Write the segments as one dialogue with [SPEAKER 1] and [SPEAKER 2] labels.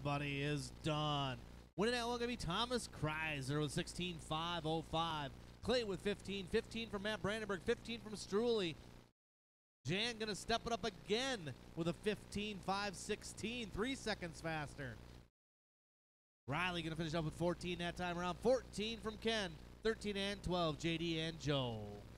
[SPEAKER 1] buddy, is done. Winning that one going to be Thomas Kreiser with 16.505. Clay with 15. 15 from Matt Brandenburg. 15 from Struley. Jan going to step it up again with a 15.516. 3 seconds faster. Riley going to finish up with 14 that time around. 14 from Ken. 13 and 12, JD and Joe.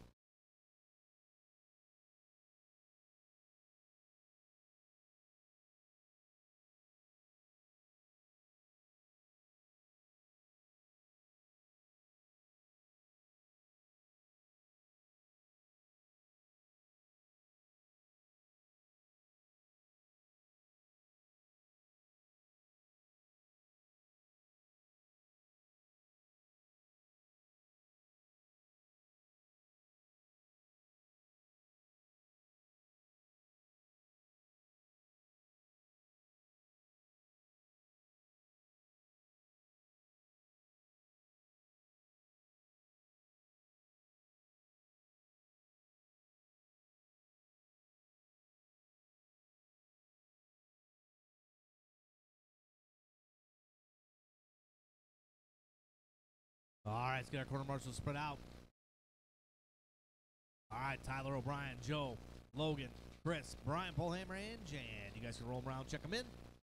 [SPEAKER 1] All right, let's get our quarter marshals spread out. All right, Tyler O'Brien, Joe, Logan, Chris, Brian Polhammer, and Jan. You guys can roll them around, check them in.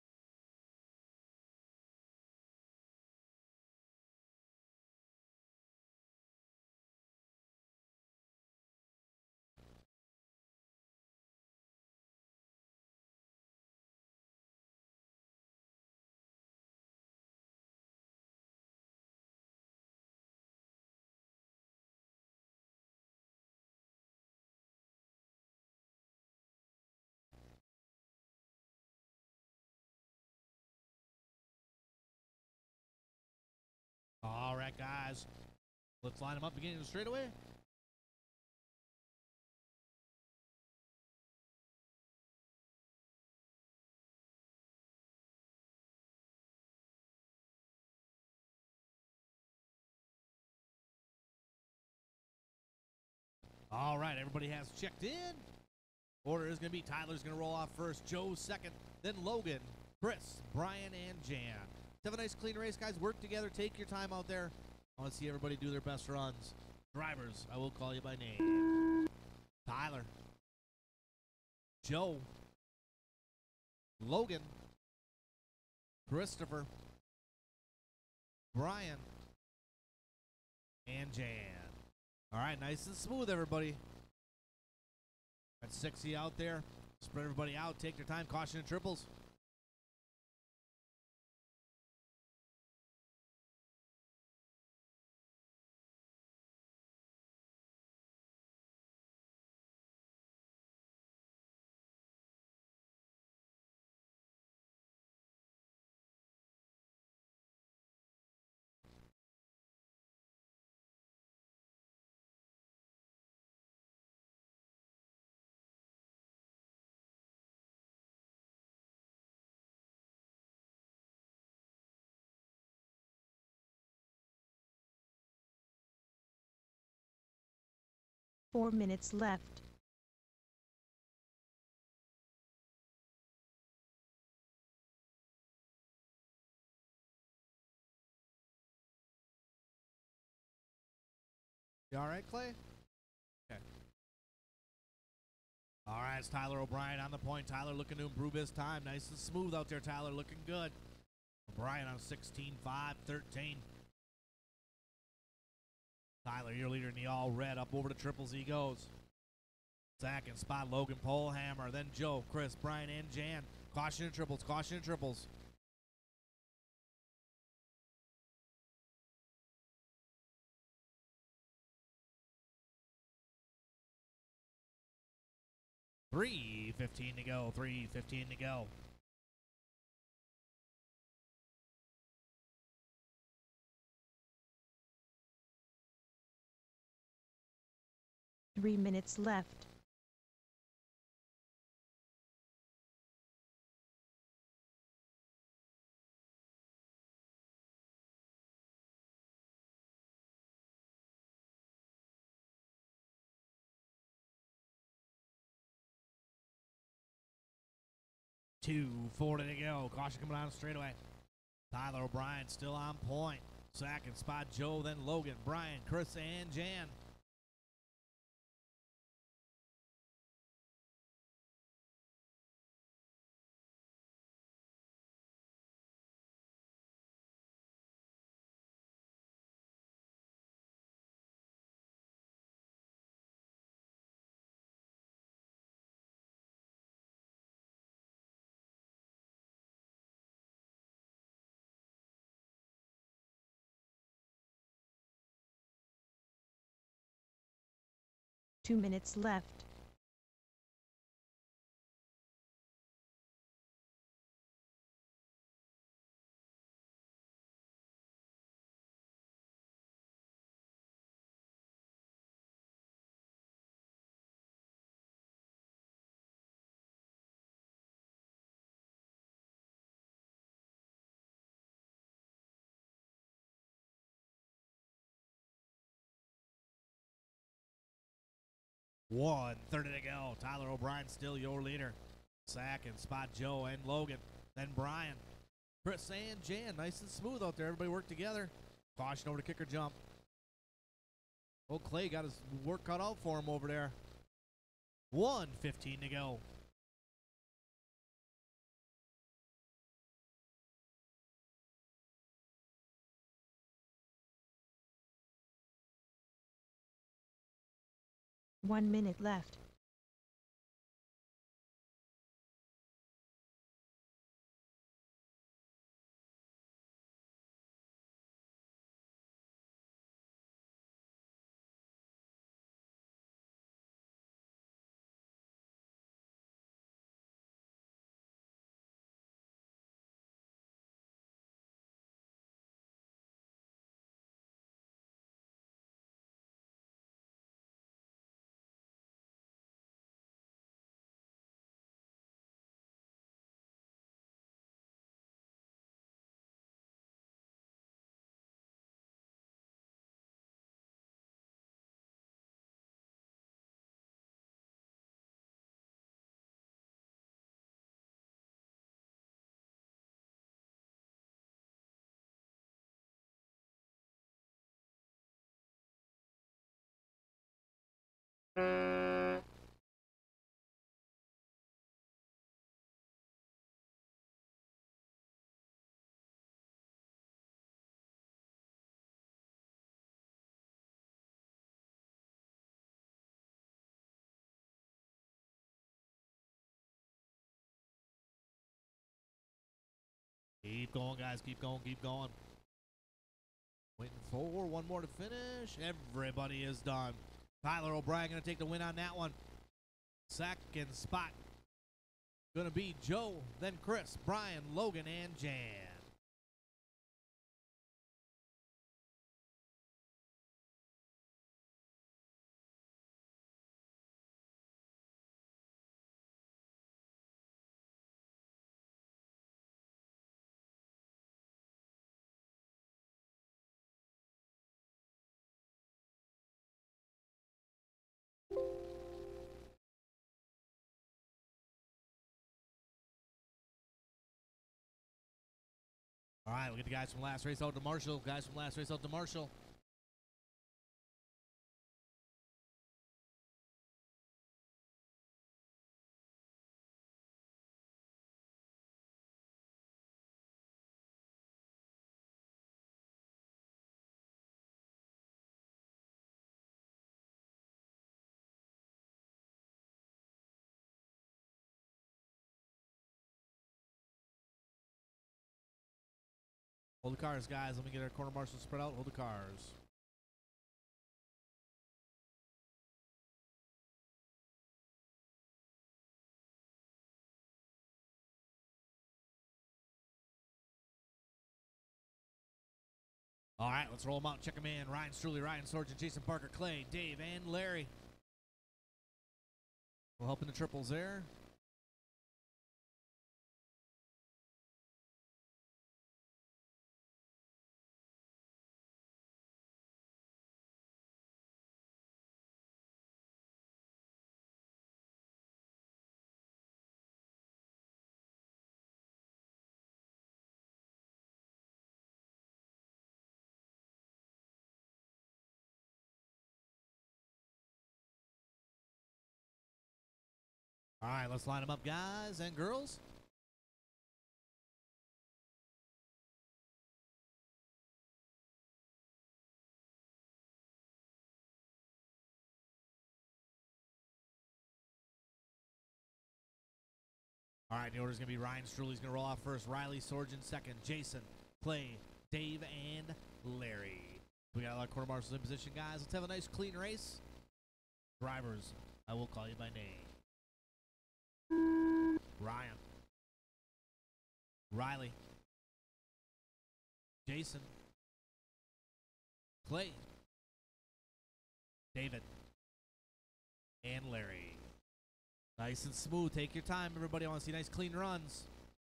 [SPEAKER 1] All right, guys. Let's line them up beginning of the straightaway. All right, everybody has checked in. Order is going to be Tyler's going to roll off first, Joe's second, then Logan, Chris, Brian, and Jan. Have a nice clean race, guys. Work together. Take your time out there. I want to see everybody do their best runs. Drivers, I will call you by name. Tyler, Joe, Logan, Christopher, Brian, and Jan. All right, nice and smooth, everybody. Got 60 out there. Spread everybody out. Take their time. Caution and triples.
[SPEAKER 2] Four minutes left.
[SPEAKER 1] You all right, Clay? Okay. All right, it's Tyler O'Brien on the point. Tyler looking to improve his time. Nice and smooth out there, Tyler. Looking good. O'Brien on 16.513. Tyler, your leader in the all red. Up over to triples he goes. Second spot, Logan Polhammer. Then Joe, Chris, Brian, and Jan. Caution and triples. Caution and triples. $3.15 to go. $3.15 to go.
[SPEAKER 2] Three minutes left.
[SPEAKER 1] 2:40 to go. Caution coming on straightaway. Tyler O'Brien still on point. Second spot, Joe, then Logan, Brian, Chris, and Jan.
[SPEAKER 2] Two minutes left.
[SPEAKER 1] One 30 to go. Tyler O'Brien still your leader. Second spot, Joe and Logan. Then Brian, Chris, and Jan. Nice and smooth out there. Everybody worked together. Caution over to kicker jump. Old Clay got his work cut out for him over there. 1:15 to go.
[SPEAKER 2] One minute left.
[SPEAKER 1] Keep going, guys. Keep going. Keep going. Waiting for one more to finish. Everybody is done. Tyler O'Brien going to take the win on that one. Second spot going to be Joe, then Chris, Brian, Logan, and Jan. All right, we'll get the guys from last race out to Marshall. Guys from last race out to Marshall. Hold the cars, guys. Let me get our corner marshal spread out. Hold the cars. All right, let's roll them out. Check them in. Ryan Struley, Ryan Sorge, Jason Parker, Clay, Dave, and Larry. We'll help in the triples there. All right, let's line them up, guys and girls. All right, the order's going to be Ryan Struley's going to roll off first. Riley Sorgen second. Jason, Clay, Dave, and Larry. We got a lot of quarter marshals in position, guys. Let's have a nice, clean race. Drivers, I will call you by name. Ryan. Riley. Jason. Clay. David. And Larry. Nice and smooth. Take your time, everybody. I want to see nice, clean runs.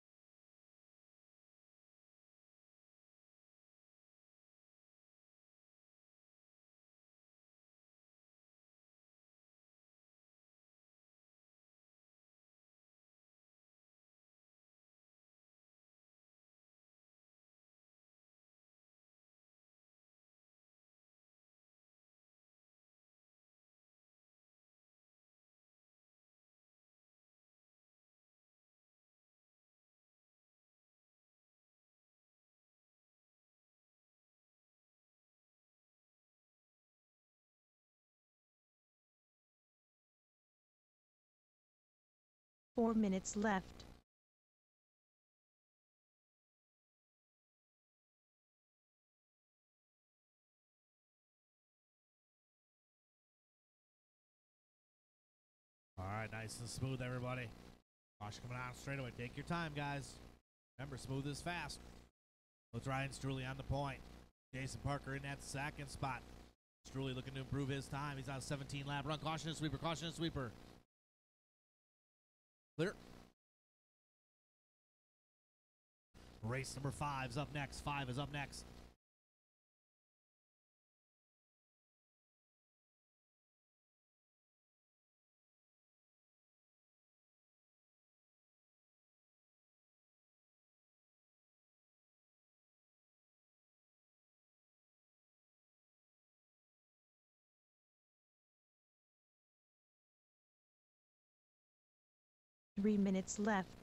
[SPEAKER 2] Four minutes left.
[SPEAKER 1] All right, nice and smooth, everybody. Caution coming out straight away. Take your time, guys. Remember, smooth is fast. Let's Ryan Struley on the point. Jason Parker in that second spot. Struley looking to improve his time. He's on a 17-lap run. Caution and sweeper. Caution and sweeper. Clear. Race number 5 is up next. 5 is up next.
[SPEAKER 2] Three minutes left.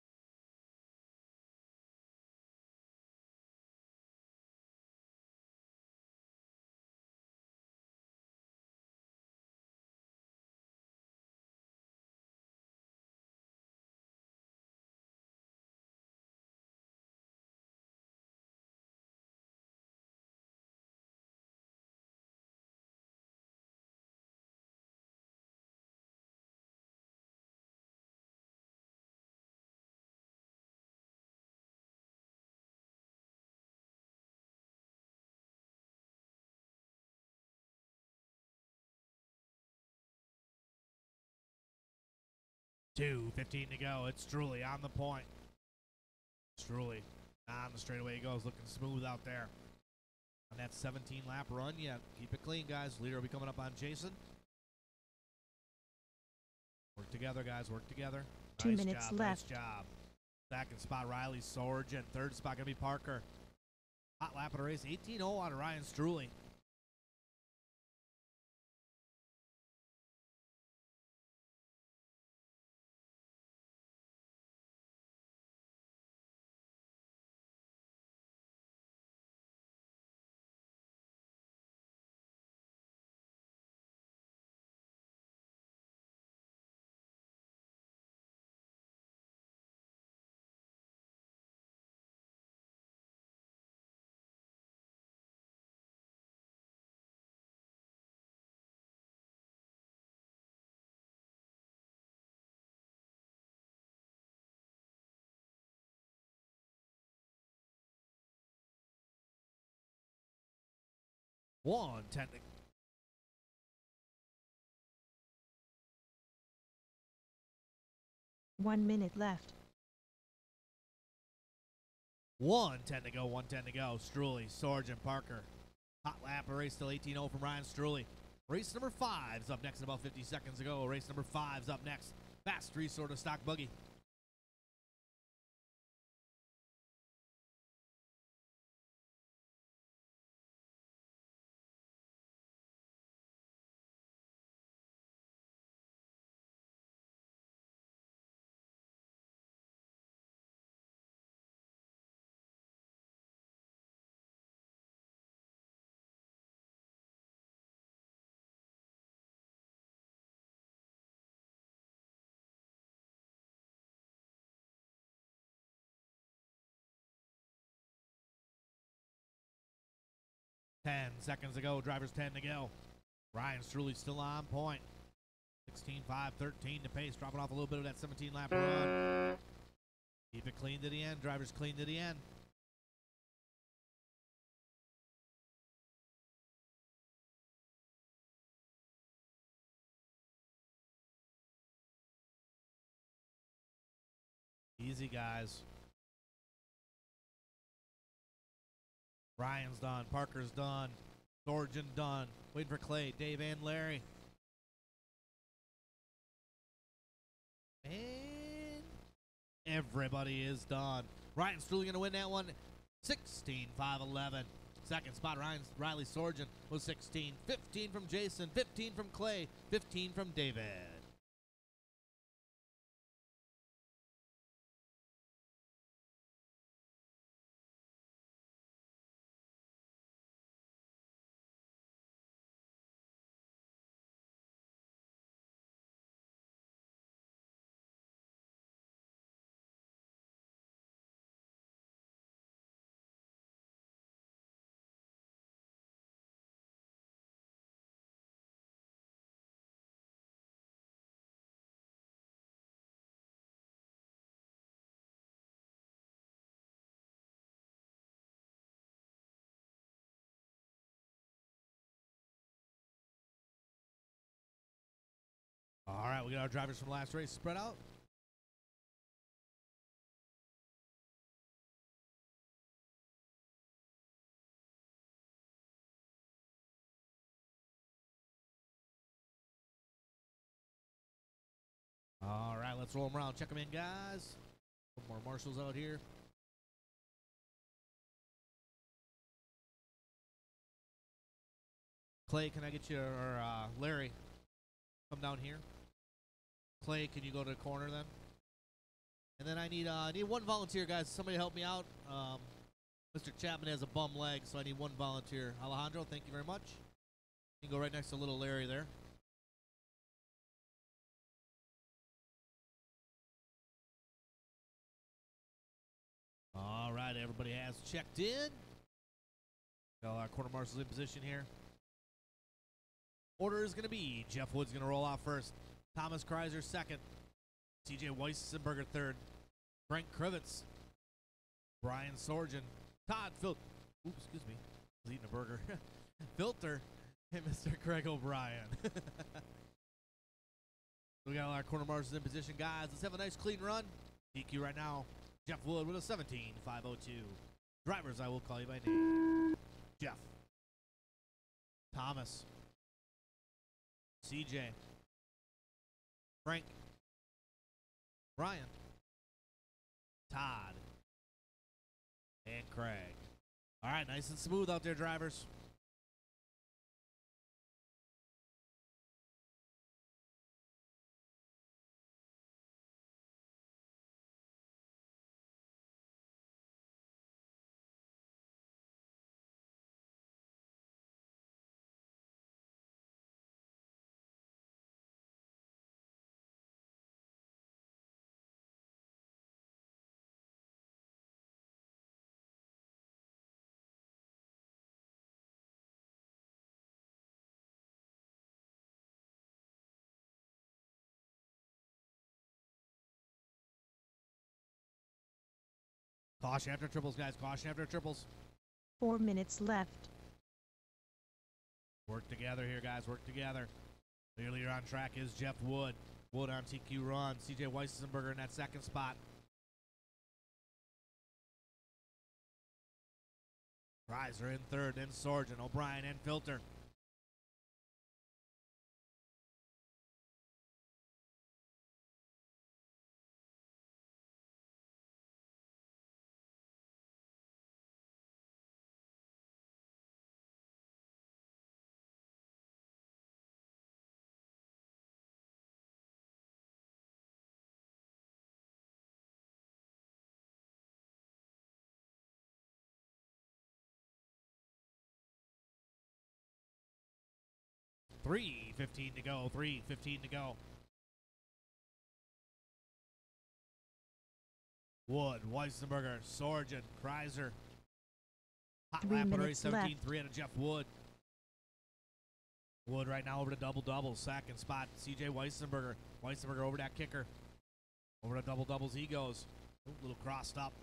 [SPEAKER 1] Two, 15 to go. It's Struley on the point. Struley on the straightaway he goes, looking smooth out there. On that 17-lap run, yeah, keep it clean, guys. Leader will be coming up on Jason. Work together, guys. Work together.
[SPEAKER 2] 2
[SPEAKER 1] Nice
[SPEAKER 2] minutes
[SPEAKER 1] job,
[SPEAKER 2] left.
[SPEAKER 1] Nice job. Second spot, Riley Sorgen. Third spot going to be Parker. Hot lap of the race. 18-0 out of Ryan Struley. One, 10 to
[SPEAKER 2] 1 minute left.
[SPEAKER 1] 1:10 to go. 1:10 to go. Struley, Sorgen, Parker. Hot lap of race still 18-0 from Ryan Struley. Race number 5 is up next in about 50 seconds ago. Race number 5 is up next. Fast 3-sorter stock buggy. 10 seconds to go. Drivers 10 to go. Ryan Struley still on point. 16.5, 13 to pace. Dropping off a little bit of that 17 lap run. Keep it clean to the end. Drivers clean to the end. Easy, guys. Ryan's done. Parker's done. Sorgen done. Waiting for Clay, Dave, and Larry. And everybody is done. Ryan Struley going to win that one. 16.511. Second spot, Riley Sorgen was 16. 15 from Jason. 15 from Clay. 15 from David. All right, we got our drivers from last race spread out. All right, let's roll them around. Check them in, guys. Some more marshals out here. Clay, can I get you, or Larry, come down here. Clay, can you go to the corner then? And then I need one volunteer, guys. Somebody help me out. Mr. Chapman has a bum leg, so I need one volunteer. Alejandro, thank you very much. You can go right next to little Larry there. All right, everybody has checked in. Got our quarter marshals in position here. Order is going to be Jeff Wood's going to roll off first. Thomas Kreiser second. TJ Weissenberger third. Frank Krivitz. Brian Sorgen. Todd Filter. Oops, excuse me. I was eating a burger. Filter. And Mr. Craig O'Brien. We got all our corner marshals in position, guys. Let's have a nice clean run. DQ right now. Jeff Wood with a 17.502. Drivers, I will call you by name. Jeff. Thomas. CJ. Frank. Brian. Todd. And Craig. All right, nice and smooth out there, drivers. Caution after triples, guys. Caution after triples.
[SPEAKER 2] 4 minutes left.
[SPEAKER 1] Work together here, guys. Work together. Clearly, you're on track is Jeff Wood. Wood on TQ run. CJ Weissenberger in that second spot. Kreiser in third, then Sorgen, O'Brien, and Filter. $3:15 to go. $3:15 to go. Wood, Weissenberger, Sorgen, Kreiser, Hot
[SPEAKER 2] 3
[SPEAKER 1] lap on
[SPEAKER 2] minutes
[SPEAKER 1] race
[SPEAKER 2] left.
[SPEAKER 1] 17-3 out of Jeff Wood. Wood right now over to double-double. Second spot, C.J. Weissenberger. Weissenberger over that kicker. Over to double-doubles he goes. Ooh, a little crossed up.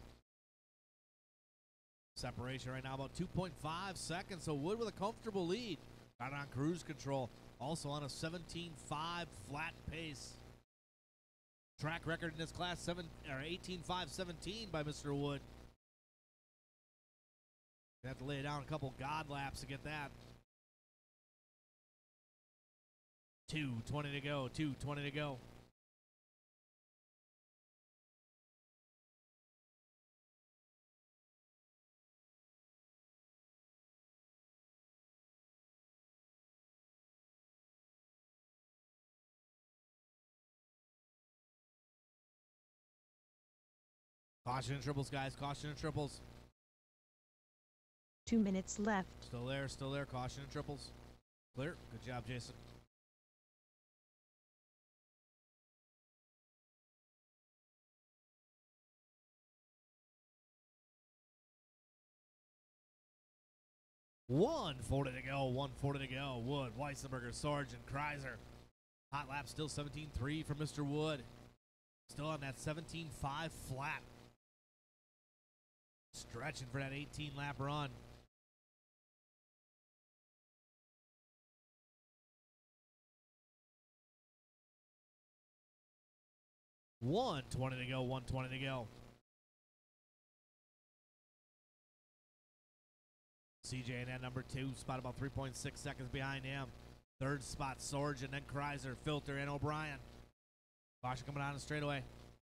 [SPEAKER 1] Separation right now about 2.5 seconds. So Wood with a comfortable lead. Got on cruise control. Also on a 17.5 flat pace. Track record in this class 18.5.17 by Mr. Wood. You have to lay down a couple God laps to get that. 2:20 to go. 2:20 to go. Caution and triples, guys. Caution and triples.
[SPEAKER 2] 2 minutes left.
[SPEAKER 1] Still there, still there. Caution and triples. Clear. Good job, Jason. $140 to go. $140 to go. Wood, Weissenberger, Sargent, Kreiser. Hot lap still 17.3 for Mr. Wood. Still on that 17.5 flat. Stretching for that 18-lap run. $120 to go. $120 to go. CJ in at number 2, spot about 3.6 seconds behind him. Third spot, Sargent, then Kreiser, Filter, and O'Brien. Caution coming on the straightaway.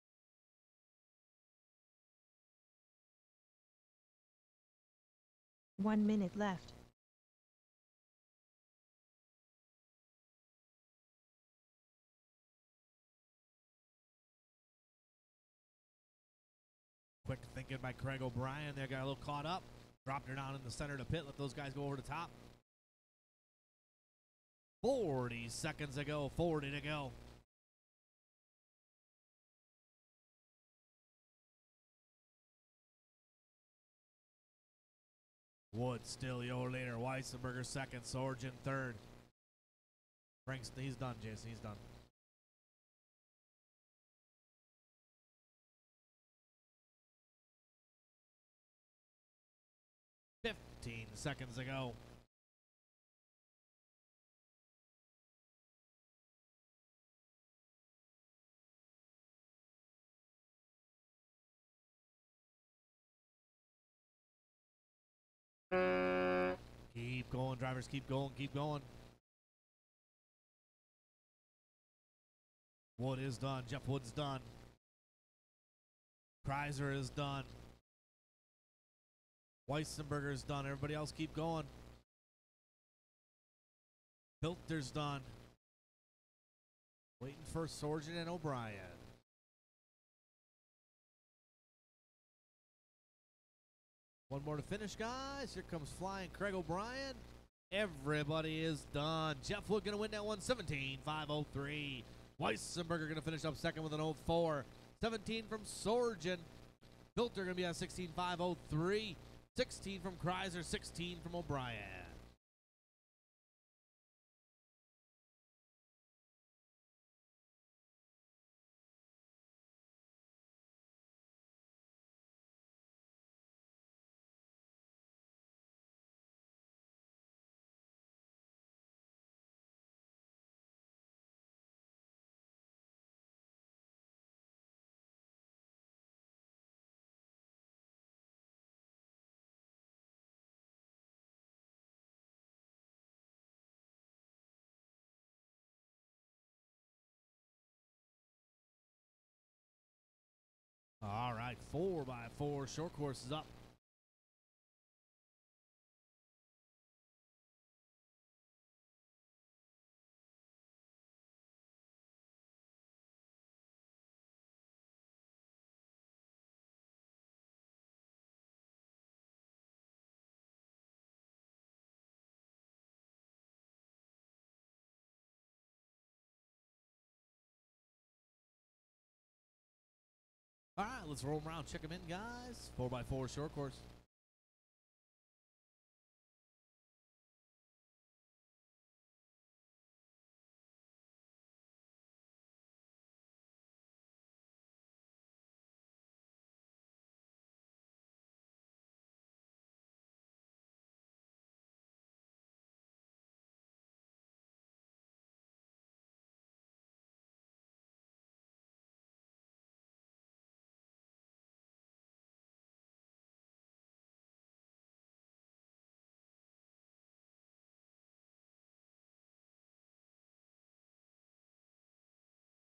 [SPEAKER 2] One minute left.
[SPEAKER 1] Quick thinking by Craig O'Brien. There got a little caught up. Dropped her down in the center of the pit. Let those guys go over the top. 40 seconds to go. 40 to go. Wood still your leader. Weissenberger second. Sargent third. Franks, he's done, Jason. He's done. Seconds to go. Keep going, drivers. Keep going. Keep going. Wood is done. Jeff Wood's done. Kreiser is done. Weissenberger's done. Everybody else keep going. Filter's done. Waiting for Sargent and O'Brien. One more to finish, guys. Here comes flying Craig O'Brien. Everybody is done. Jeff Wood going to win that one, 17.503. Weissenberger going to finish up second with an 04. 17 from Sargent. Filter going to be on 16.503. 16 from Kreiser, 16 from O'Brien. All right, 4x4 short course is up. All right, let's roll them around. Check them in, guys. 4x4 short course.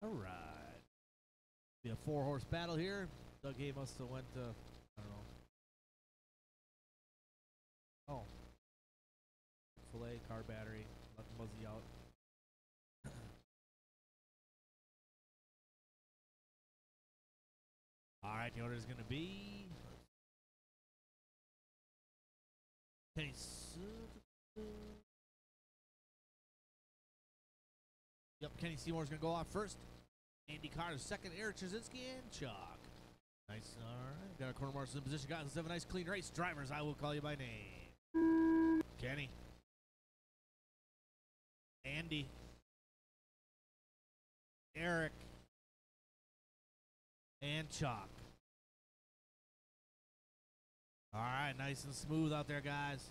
[SPEAKER 1] All right. Be a 4-horse battle here. Doug Hay must have went to, I don't know. Oh. Filet, car battery, let the muzzy out. All right, the order is going to be Kenny. Yep, Kenny Seymour's going to go off first. Andy Carter second. Eric Trzynski and Chuck. Nice. All right, got our corner marshals in position. Guys, let's have a nice clean race. Drivers, I will call you by name. Kenny. Andy. Eric. And Chuck. All right, nice and smooth out there, guys.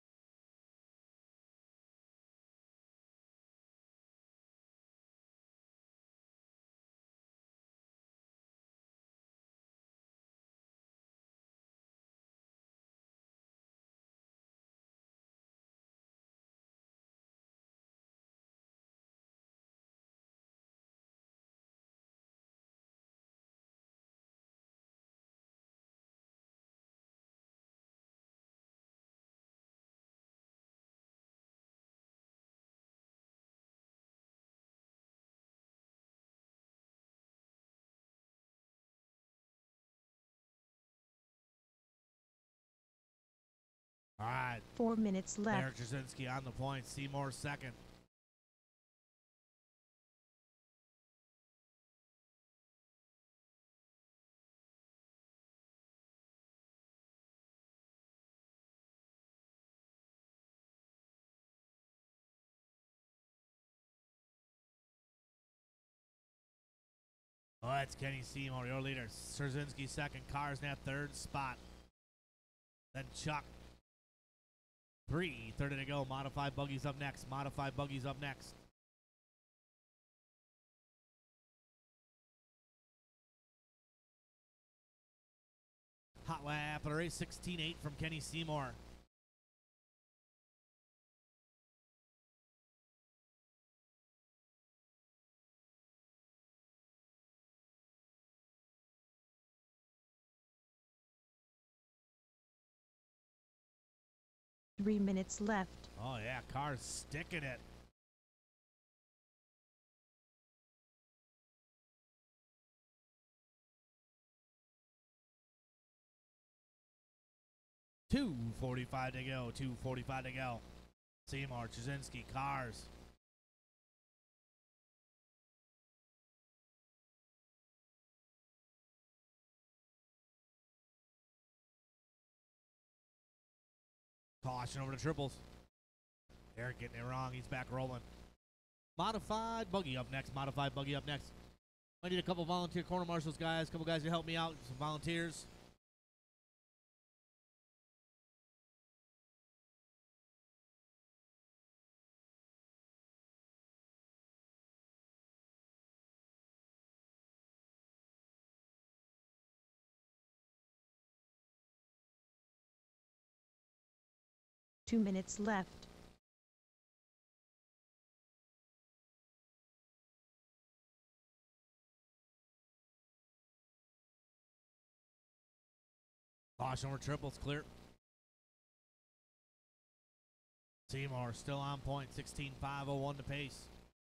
[SPEAKER 1] All right.
[SPEAKER 2] 4 minutes left.
[SPEAKER 1] Eric Trzynski on the point. Seymour second. Oh, that's Kenny Seymour, your leader. Trzynski second. Carsnap third spot. Then Chuck. 3:30 to go. Modified buggies up next. Modified buggies up next. Hot lap of the race. 16.8 from Kenny Seymour.
[SPEAKER 2] Three minutes left.
[SPEAKER 1] Oh, yeah. Car's sticking it. $2:45 to go. 2:45 to go. Seymour, Trzynski, Cars. Caution over the triples. Eric getting it wrong. He's back rolling. Modified buggy up next. Modified buggy up next. I need a couple volunteer corner marshals, guys. A couple guys to help me out. Some volunteers.
[SPEAKER 2] Two minutes left.
[SPEAKER 1] Caution over triples. Clear. Seymour still on point. 16.501 to pace.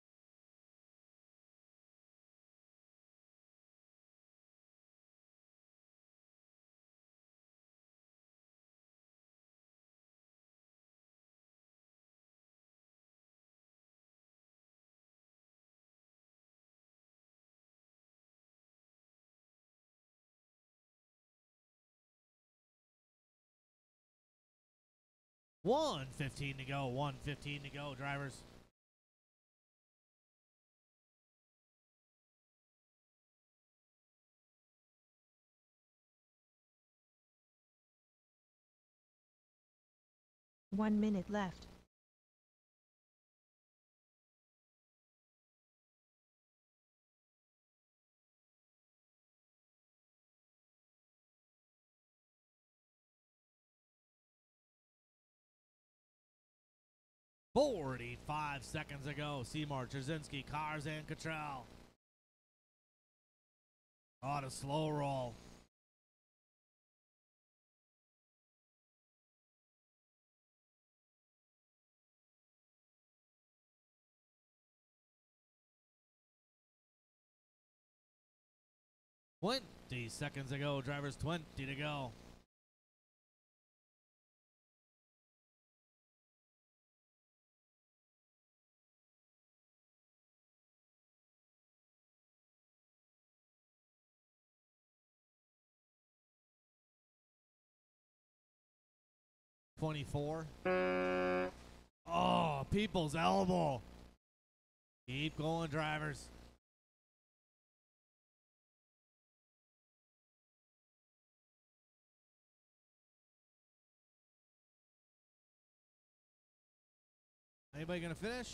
[SPEAKER 1] $1:15 to go. $1:15 to go, drivers.
[SPEAKER 2] One minute left.
[SPEAKER 1] $45 seconds ago. Seymour, Trzynski, Cars, and Cottrell. Oh, the slow roll. Seconds ago, drivers 20 to go. .24. Oh, people's elbow. Keep going, drivers. Anybody gonna finish?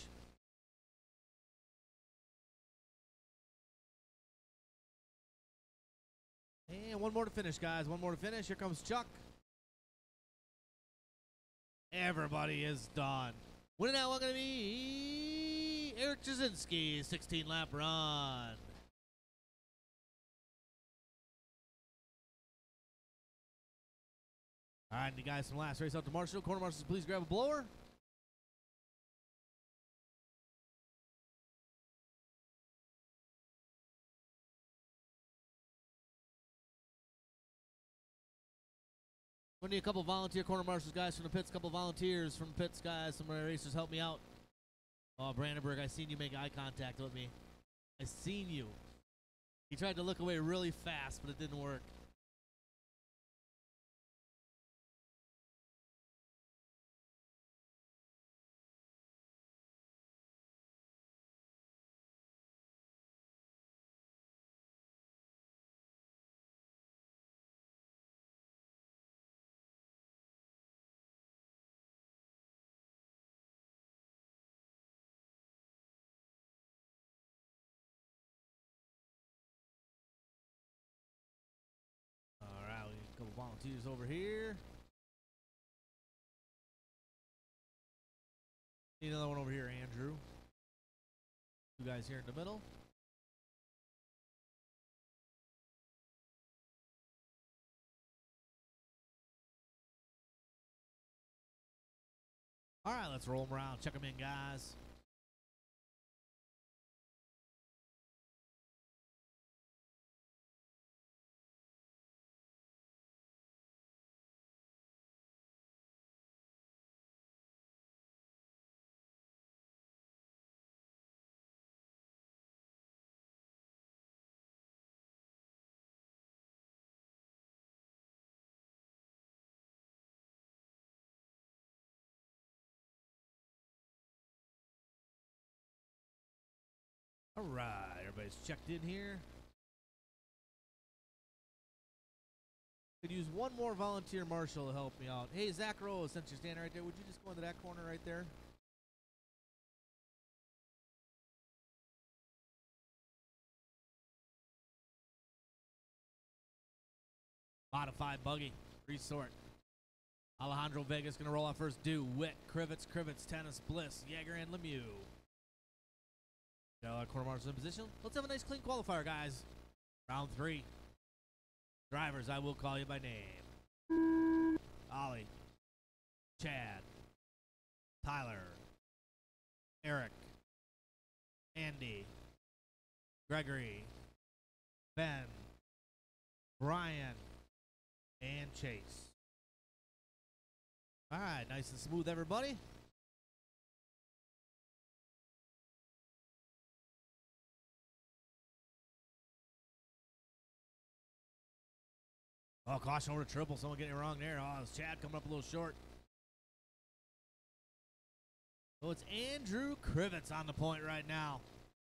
[SPEAKER 1] And one more to finish, guys. One more to finish. Here comes Chuck. Everybody is done. Winning that one gonna be Eric Jasinski, 16-lap run. All right, and you guys from last race out to Marshall. Corner marshals, please grab a blower. We need a couple volunteer corner marshals guys from the pits, couple volunteers from pits guys, some racers help me out. Oh, Brandenburg, I seen you make eye contact with me. I seen you. He tried to look away really fast, but it didn't work. Alright, we got a couple volunteers over here. Need another one over here, Andrew. You guys here in the middle. Alright, let's roll them around. Check them in, guys. Alright, everybody's checked in here. Could use one more volunteer marshal to help me out. Hey, Zach Rose, since you're standing right there, would you just go into that corner right there? Modified buggy, resort. Alejandro Vegas gonna roll out first. Witt, Krivitz, Tennis, Bliss, Jaeger, and Lemieux. Got corner marshals in position. Let's have a nice clean qualifier, guys. Round 3. Drivers, I will call you by name. Ollie, Chad, Tyler, Eric, Andy, Gregory, Ben, Brian, and Chase. All right, nice and smooth, everybody. Oh, caution over to triple. Someone getting it wrong there. Oh, it's Chad coming up a little short. So it's Andrew Krivitz on the point right now.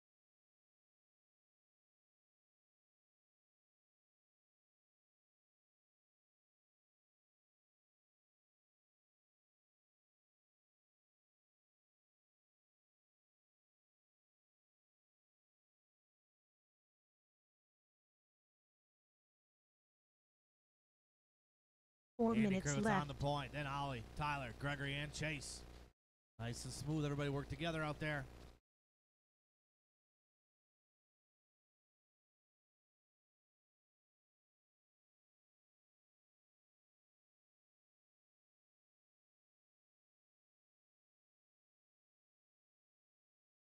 [SPEAKER 2] Four
[SPEAKER 1] Andy
[SPEAKER 2] minutes
[SPEAKER 1] Krivitz
[SPEAKER 2] left.
[SPEAKER 1] on the point. Then Ollie, Tyler, Gregory, and Chase. Nice and smooth. Everybody work together out there.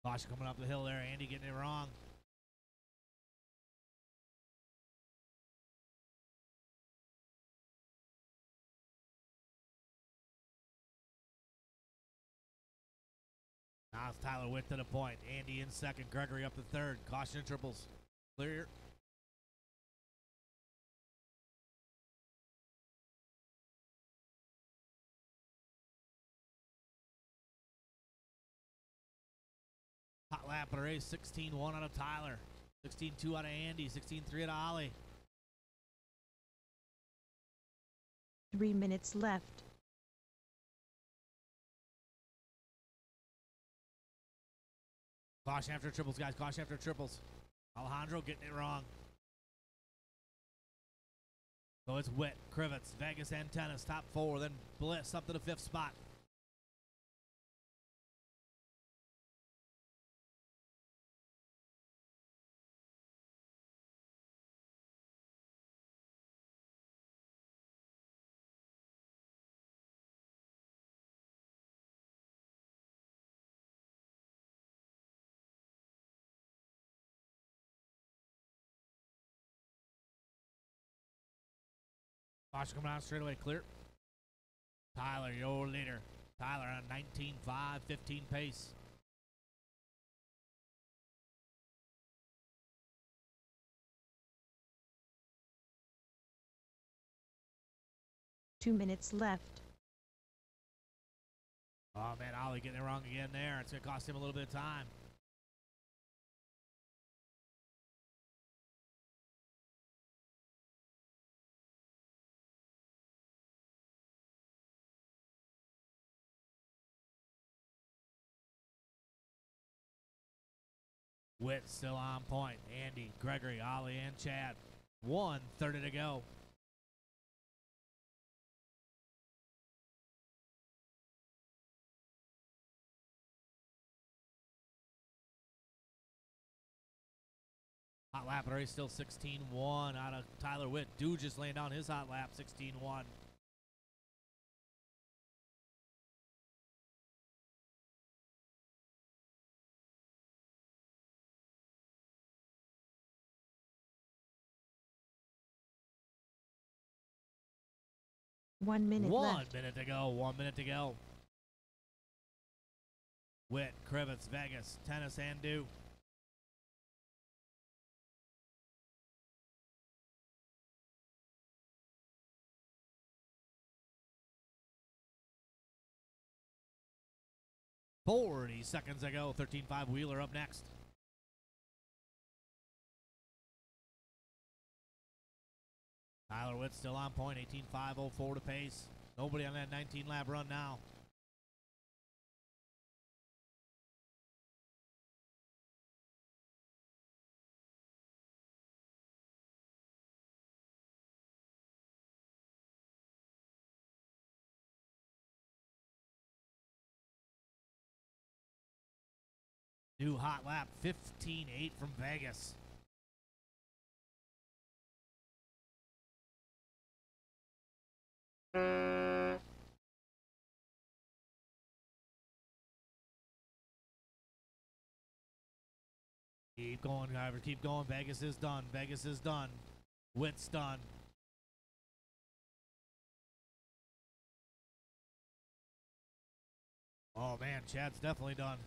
[SPEAKER 1] Caution coming up the hill there. Andy getting it wrong. Now it's Tyler Witt to the point. Andy in second. Gregory up the third. Caution and triples. Clear. Hot lap of the race. 16-1 out of Tyler. 16-2 out of Andy. 16-3 out of Ollie.
[SPEAKER 2] 3 minutes left.
[SPEAKER 1] Caution after triples, guys. Caution after triples. Alejandro getting it wrong. So it's Witt, Krivitz, Vegas, and Tennis. Top four. Then Bliss up to the fifth spot. Caution coming out straight away, clear. Tyler, your leader. Tyler on 19.5, 15 pace.
[SPEAKER 2] Two minutes left.
[SPEAKER 1] Oh, man, Ollie getting it wrong again there. It's going to cost him a little bit of time. Witt still on point. Andy, Gregory, Ollie, and Chad. 1:30 to go. Hot lap of the race still 16-1 out of Tyler Witt. Dude just laying down his hot lap, 16-1.
[SPEAKER 2] One minute
[SPEAKER 1] One
[SPEAKER 2] left.
[SPEAKER 1] minute to go. 1 minute to go. Witt, Krivitz, Vegas, Tennis, and Dew. Forty seconds to go. 13.5 Wheeler up next. Tyler Witt still on point. 18.504 to pace. Nobody on that 19 lap run now. New hot lap, 15.8 from Vegas. Keep going, drivers. Keep going. Vegas is done. Vegas is done. Witt's done. Oh, man. Chad's definitely done.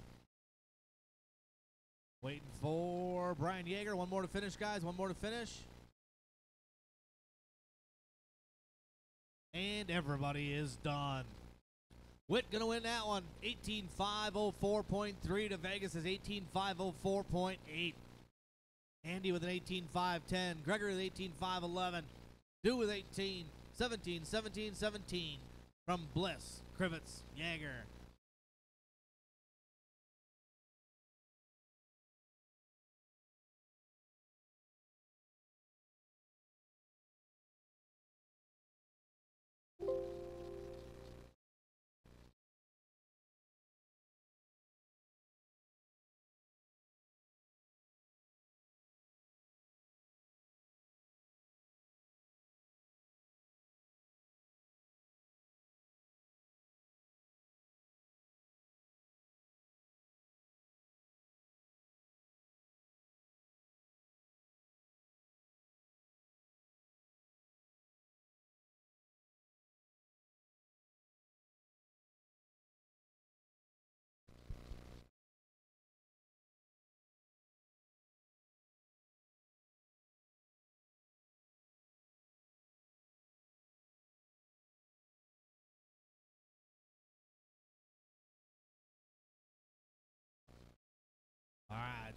[SPEAKER 1] Waiting for Brian Yeager. One more to finish, guys. One more to finish. And everybody is done. Witt going to win that one. 18.504.3 to Vegas' 18.504.8. Andy with an 18.510. Gregory with 18.511. Dew with 18. 17, 17, 17 from Bliss, Krivitz, Yeager.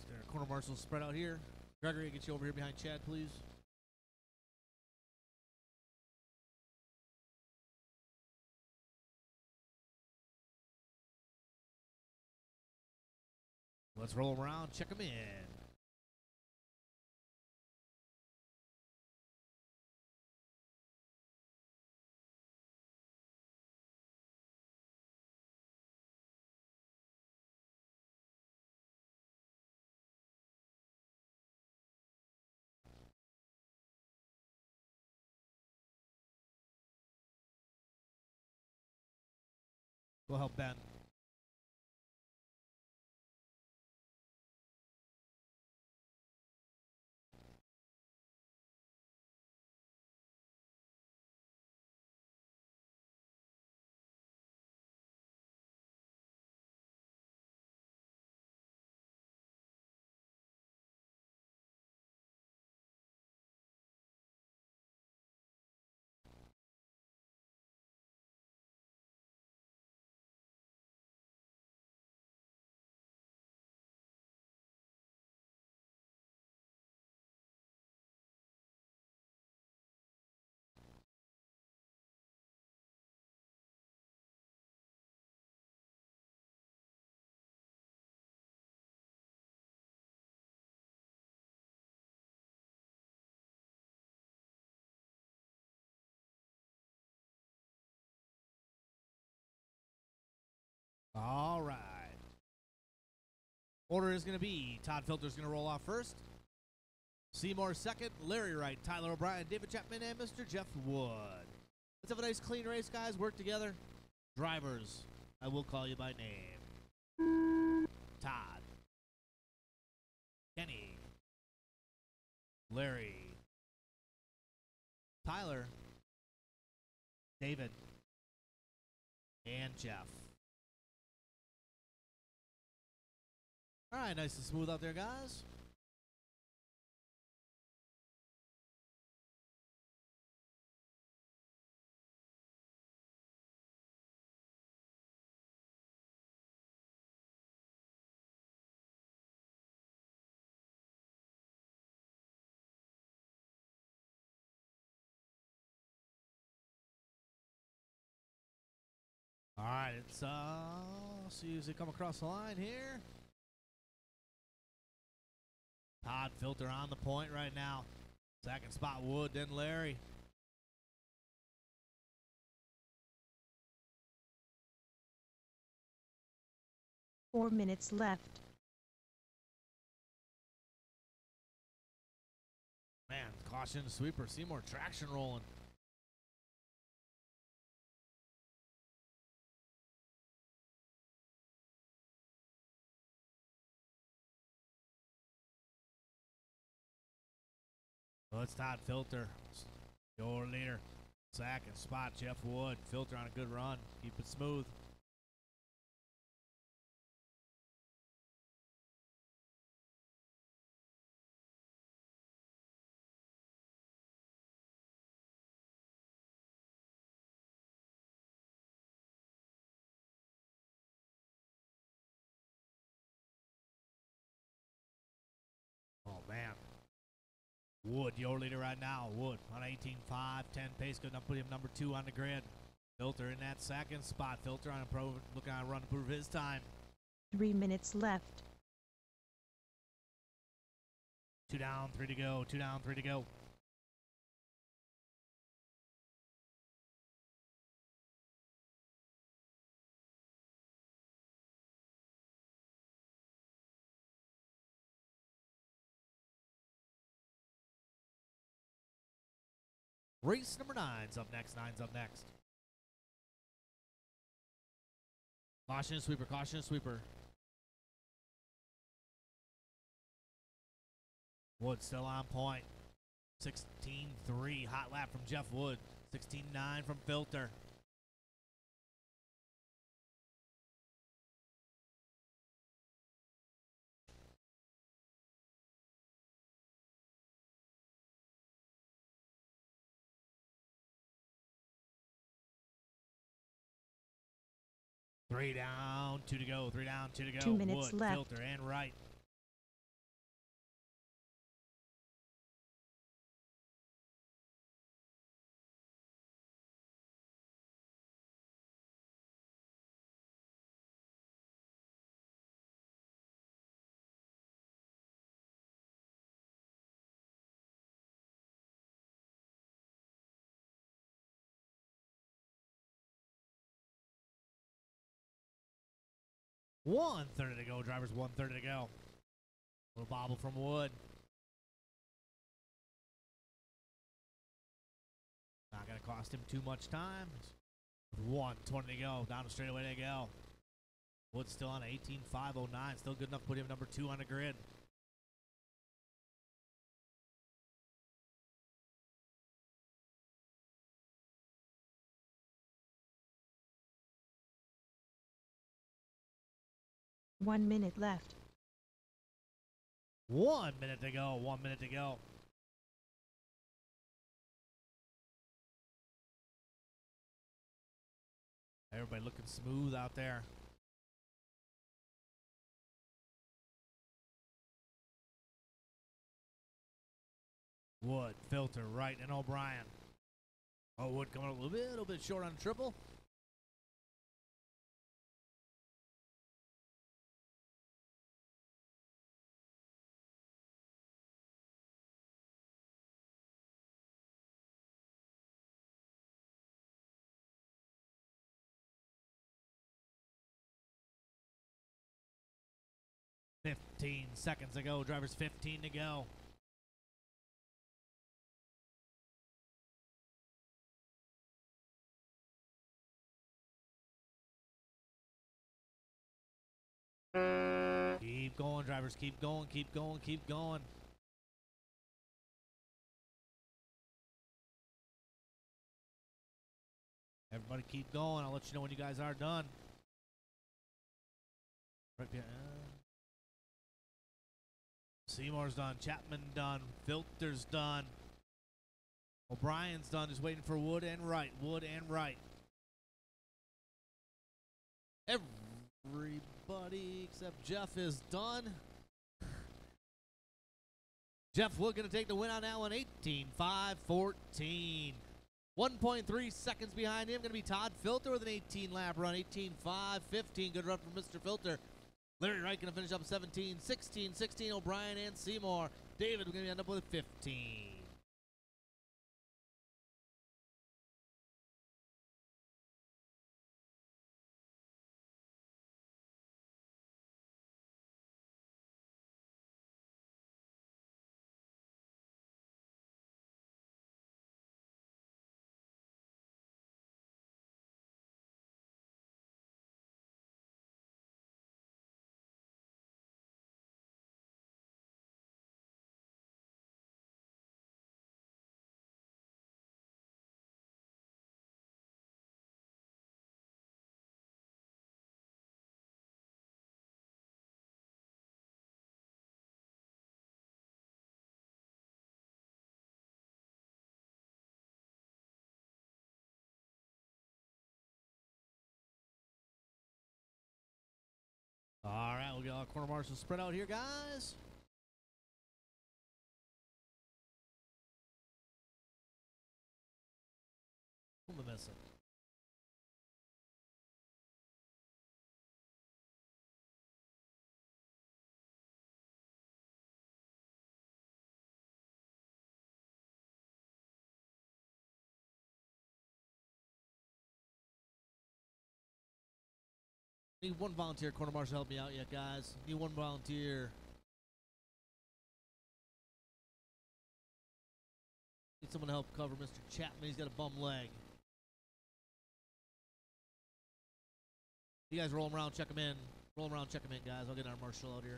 [SPEAKER 1] There, corner marshals spread out here. Gregory, get you over here behind Chad, please. Let's roll them around, check them in. Go help Ben. All right. Order is going to be Todd Filter's going to roll off first. Seymour second. Larry Wright, Tyler O'Brien, David Chapman, and Mr. Jeff Wood. Let's have a nice clean race, guys. Work together. Drivers, I will call you by name. Todd. Kenny. Larry. Tyler. David. And Jeff. All right, nice and smooth out there, guys. All right, it's see as they come across the line here. Todd Filter on the point right now. Second spot Wood, then Larry.
[SPEAKER 2] Four minutes left.
[SPEAKER 1] Man, caution sweeper. Seymour traction rolling. Well, it's Todd Filter, your leader. Second spot, Jeff Wood. Filter on a good run. Keep it smooth. Oh, man. Wood, your leader right now. Wood on 18.5, 10 pace. Good enough to put him number 2 on the grid. Filter in that second spot. Filter on a looking on a run to prove his time.
[SPEAKER 2] 3 minutes left.
[SPEAKER 1] 2 down, 3 to go. 2 down, 3 to go. Race number 9's up next. 9's up next. Caution sweeper, caution sweeper. Wood still on point. 16.3, hot lap from Jeff Wood. 16.9 from Filter. Three down, 2 to go. 3 down, 2 to go.
[SPEAKER 2] 2 minutes
[SPEAKER 1] Wood,
[SPEAKER 2] left.
[SPEAKER 1] Filter, and Wright. 1:30 to go, drivers. 1:30 to go. Little bobble from Wood. Not going to cost him too much time. 1:20 to go. Down the straightaway they go. Wood's still on 18.509. Still good enough to put him number 2 on the grid.
[SPEAKER 2] One minute left.
[SPEAKER 1] 1 minute to go. 1 minute to go. Everybody looking smooth out there. Wood, Filter, Wright, and O'Brien. Oh, Wood coming a little bit short on triple. "15 seconds to go, drivers. 15 to go." Keep going, drivers. Keep going, keep going, keep going. Everybody keep going. I'll let you know when you guys are done. Right behind. Seymour's done. Chapman done. Filter's done. O'Brien's done. Just waiting for Wood and Wright. Wood and Wright. Everybody except Jeff is done. Jeff Wood going to take the win on that one. 18.514. 1.3 seconds behind him. Going to be Todd Filter with an 18-lap run. 18.515. Good run from Mr. Filter. Larry Wright going to finish up 17, 16, 16, O'Brien and Seymour. David going to end up with 15. All right, we'll get our corner marshals spread out here, guys. Who am I missing? Need one volunteer corner marshal to help me out yet, guys. Need one volunteer. Need someone to help cover Mr. Chapman. He's got a bum leg. You guys roll him around, check him in. Roll him around, check him in, guys. I'll get our marshal out here.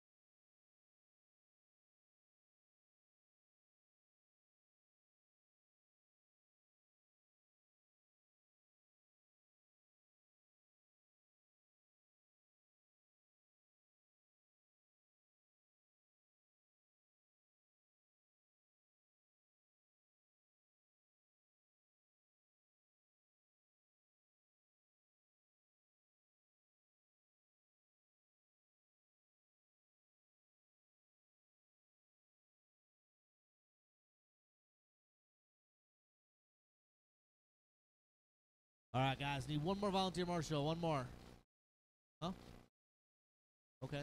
[SPEAKER 1] All right, guys. Need one more volunteer marshal. One more. Huh? Okay.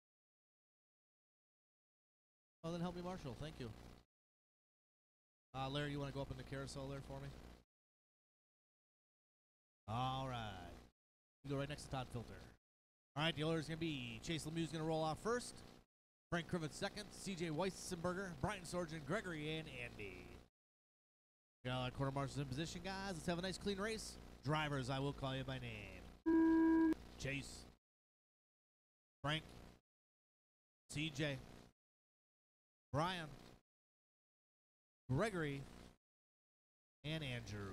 [SPEAKER 1] Oh, then help me marshal. Thank you. Larry, you want to go up in the carousel there for me? All right. You go right next to Todd Filter. All right, the order is going to be Chase Lemieux is going to roll off first. Frank Krivitz second. CJ Weissenberger, Brian Sorgen, Gregory, and Andy. Got our quarter marshals in position, guys. Let's have a nice clean race. Drivers, I will call you by name. Chase. Frank. CJ. Brian. Gregory. And Andrew.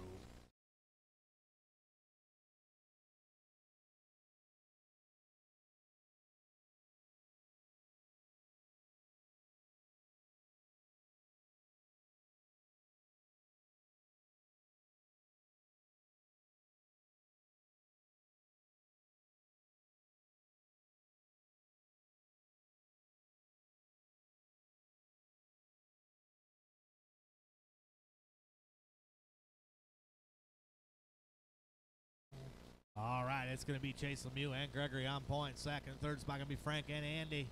[SPEAKER 1] All right, it's going to be Chase Lemieux and Gregory on point. Second and third spot going to be Frank and Andy.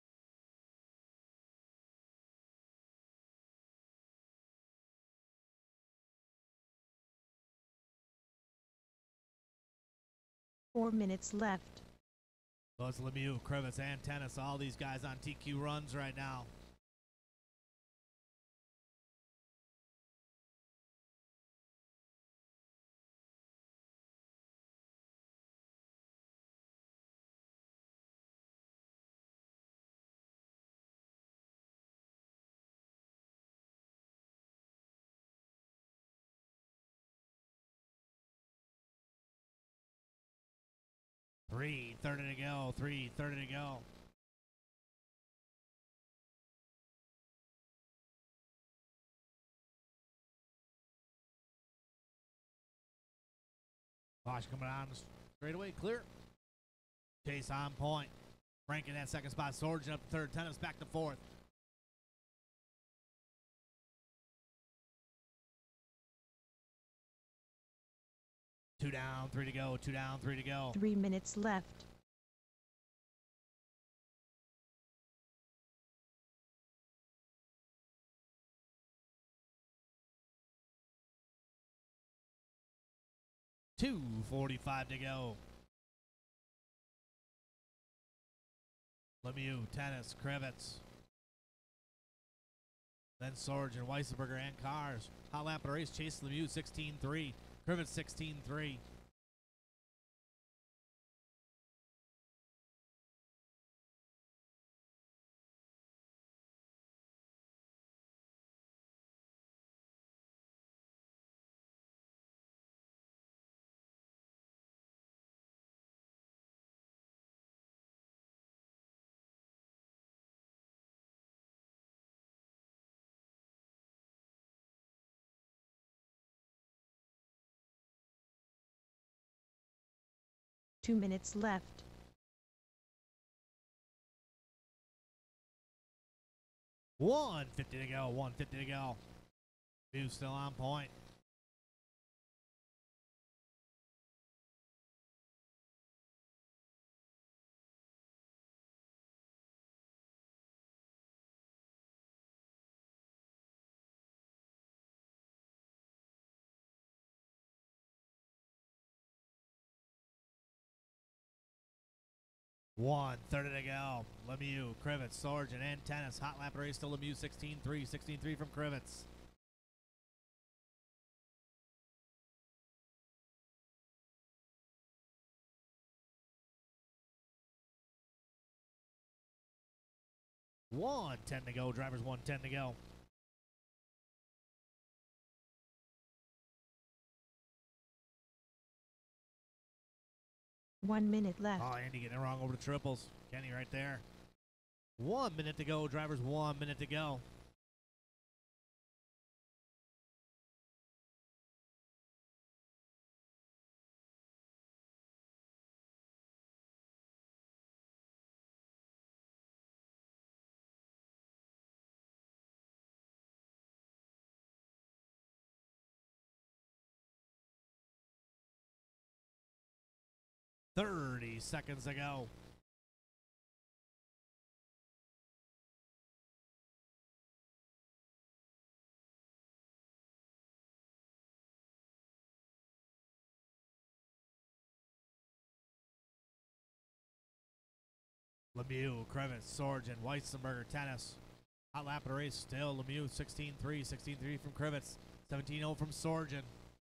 [SPEAKER 2] Four minutes left.
[SPEAKER 1] So it's Lemieux, Krivitz, and Tennis. All these guys on TQ runs right now. Three, 30 to go. 3:30 to go. Bosch coming on straight away, clear. Chase on point. Frank in that second spot. Sorgen up to third. Tennis back to fourth. Two down, three to go. Two down, three to go.
[SPEAKER 2] 3 minutes left.
[SPEAKER 1] $2:45 to go. Lemieux, Tennis, Krivitz. Then Sorgen, Weissenberger, and Cars. Hot lap of the race. Chase Lemieux 16-3. Krivitz 16-3.
[SPEAKER 2] Two minutes left.
[SPEAKER 1] $150 to go. $150 to go. Lemieux still on point. $130 to go. Lemieux, Krivitz, Sorgen, and Tennis. Hot lap race to Lemieux 16-3. 16-3 from Krivitz. $110 to go. Drivers $110 to go.
[SPEAKER 2] One minute left.
[SPEAKER 1] Oh, Andy getting it wrong over the triples. Kenny right there. 1 minute to go. Drivers 1 minute to go. $30 seconds to go. Lemieux, Krivitz, Sorgen, Weissenberger, Tennis. Hot lap of the race still. Lemieux 16-3, 16-3 from Krivitz, 17-0 from Sorgen.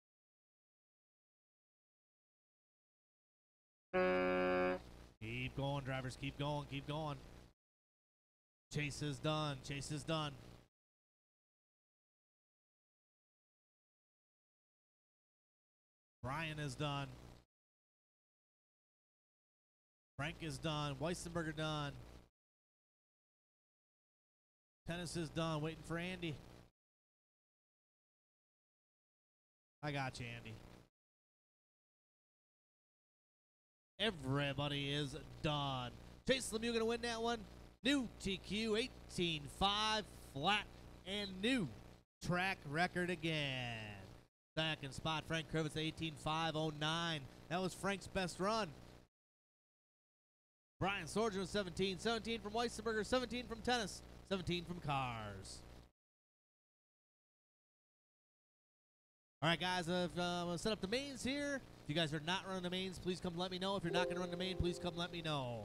[SPEAKER 1] Keep going, drivers. Keep going. Keep going. Chase is done. Chase is done. Brian is done. Frank is done. Weissenberger done. Tennis is done. Waiting for Andy. I got you, Andy. Everybody is done. Chase Lemieux going to win that one. New TQ 18.5 flat and new track record again. Second spot, Frank Krivitz 18.509. That was Frank's best run. Brian Sorgen was 17. 17 from Weissenberger, 17 from Tennis, 17 from Cars. All right, guys, I've set up the mains here. If you guys are not running the mains, please come let me know. If you're not going to run the main, please come let me know.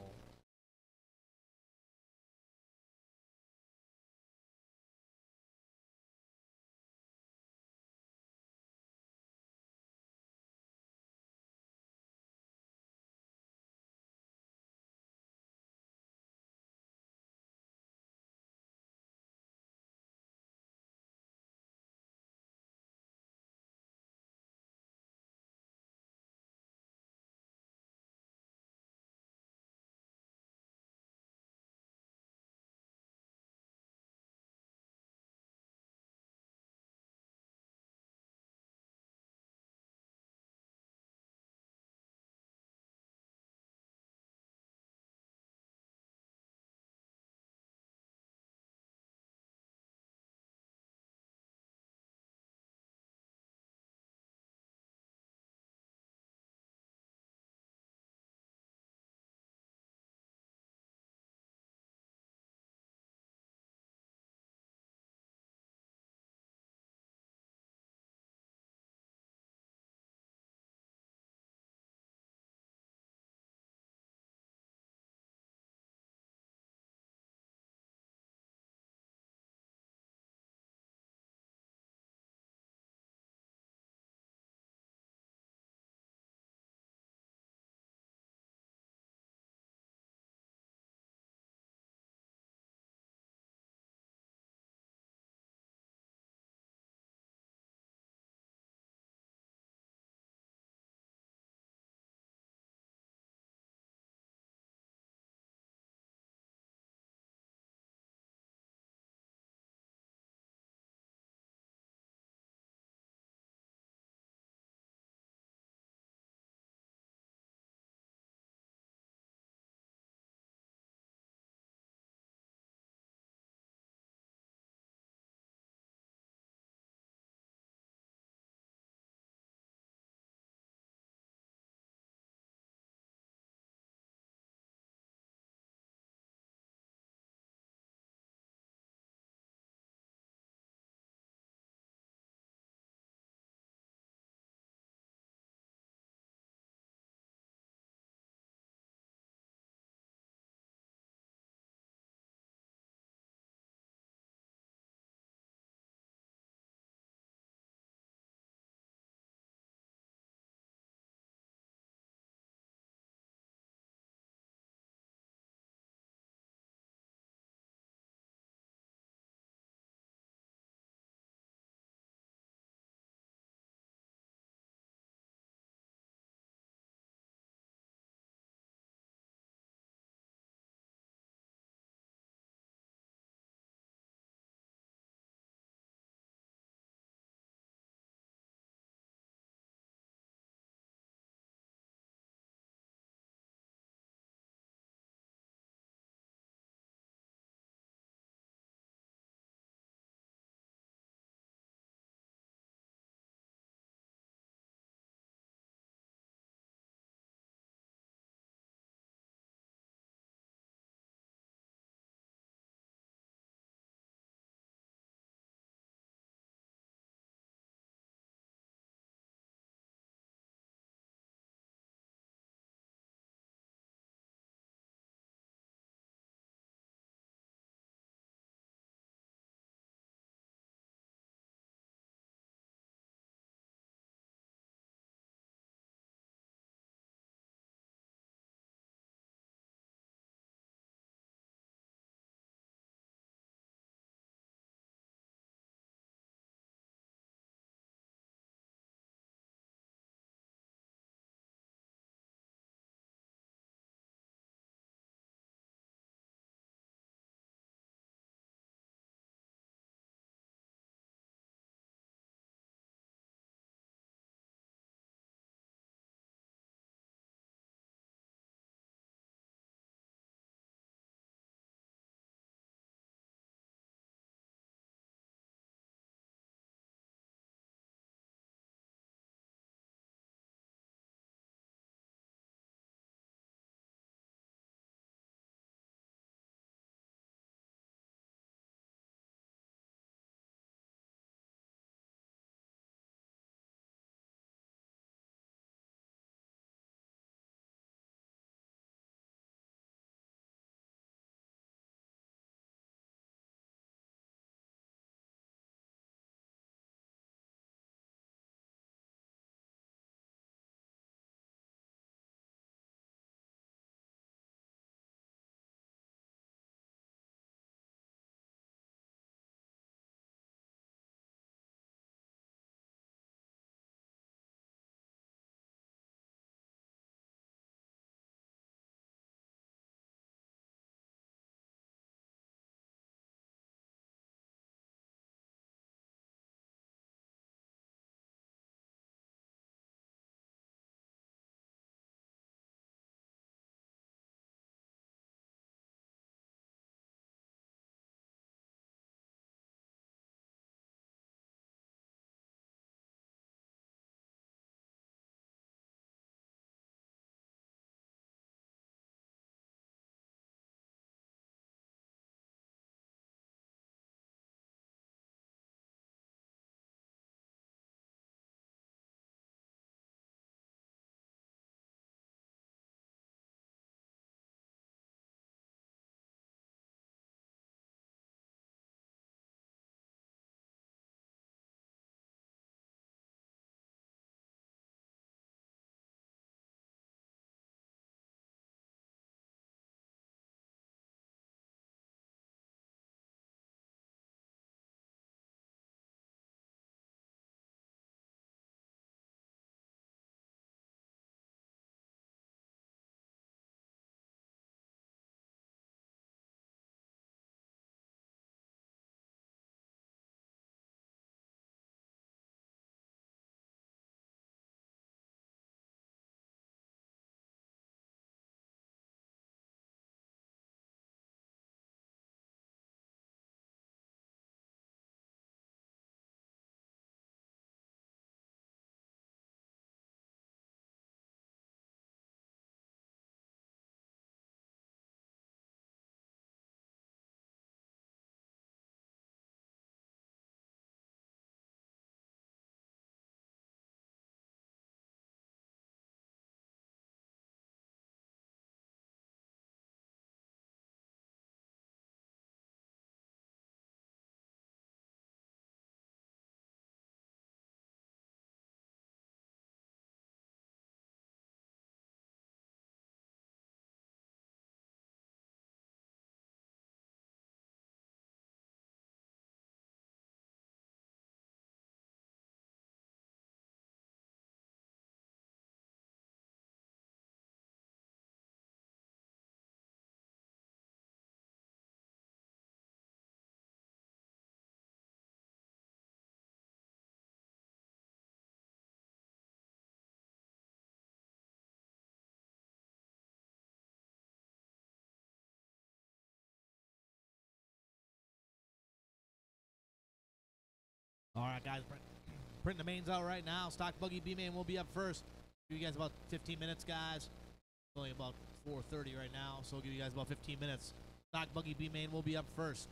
[SPEAKER 1] right, guys, printing the mains out right now. Stock buggy B-main will be up first. Give you guys about 15 minutes, guys. It's only about 4:30 right now, so I'll give you guys about 15 minutes. Stock buggy B-main will be up first.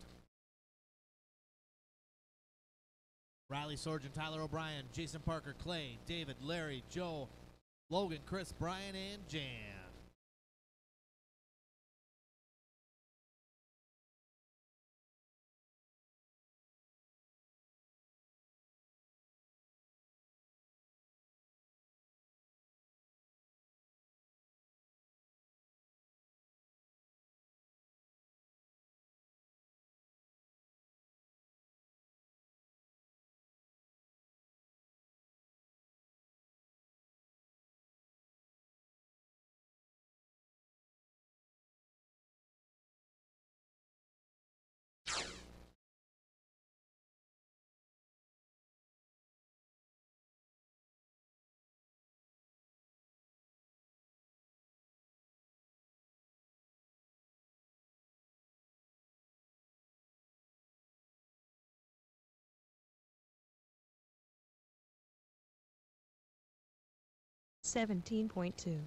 [SPEAKER 1] Riley Sorgen, Tyler O'Brien, Jason Parker, Clay, David, Larry, Joe, Logan, Chris, Brian, and Jan.
[SPEAKER 2] Seventeen point two.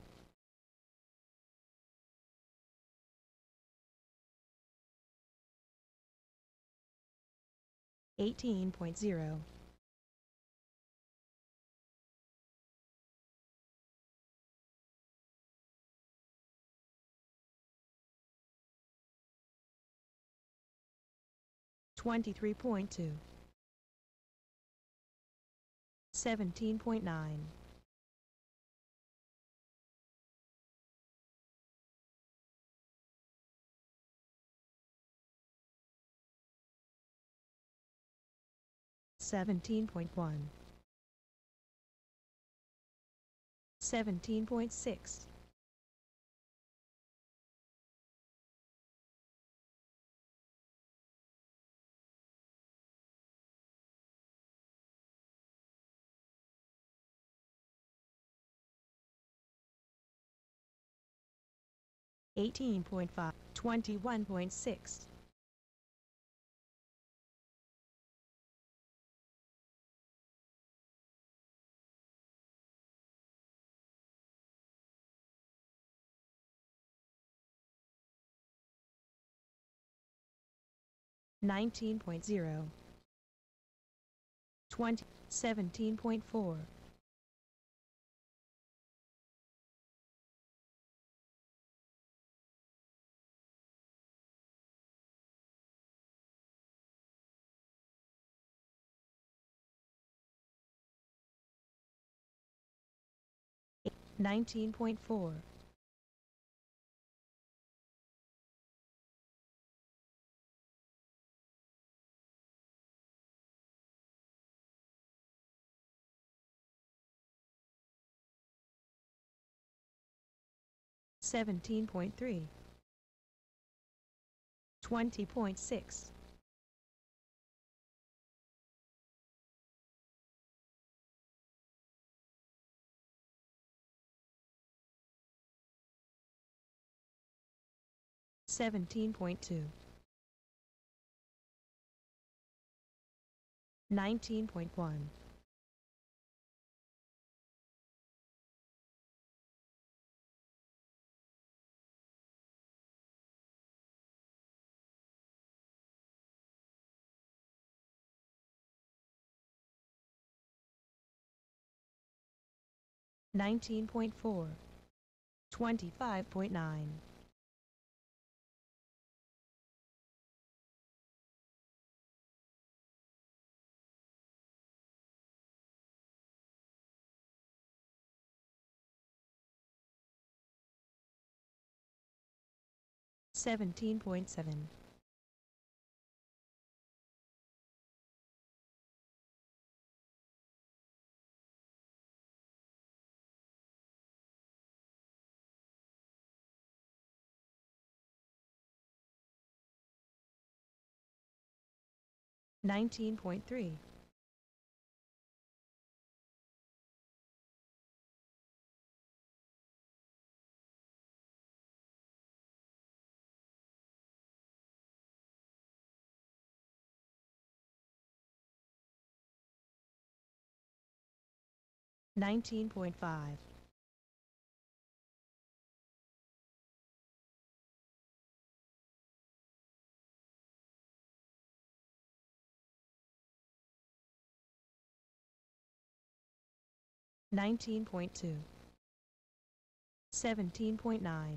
[SPEAKER 2] 18.0. 23.2. 17.9. 17.1. 17.6. 18.5. 21.6. 19.0. 20. 17.4. 19.4. 17.3. 20.6. 17.2. 19.1. 19.4. 25.9. 17.7. 19.3. 19.5. 19.2. 17.9.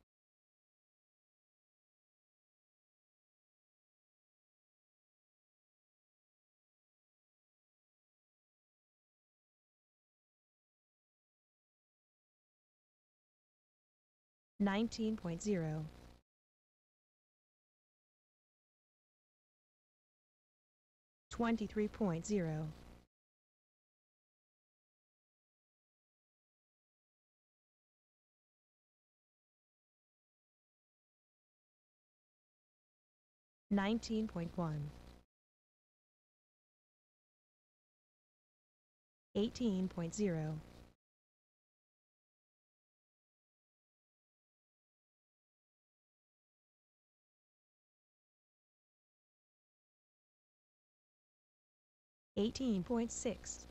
[SPEAKER 2] 19.0. 23.0. 19.1. 18.0. 18.6.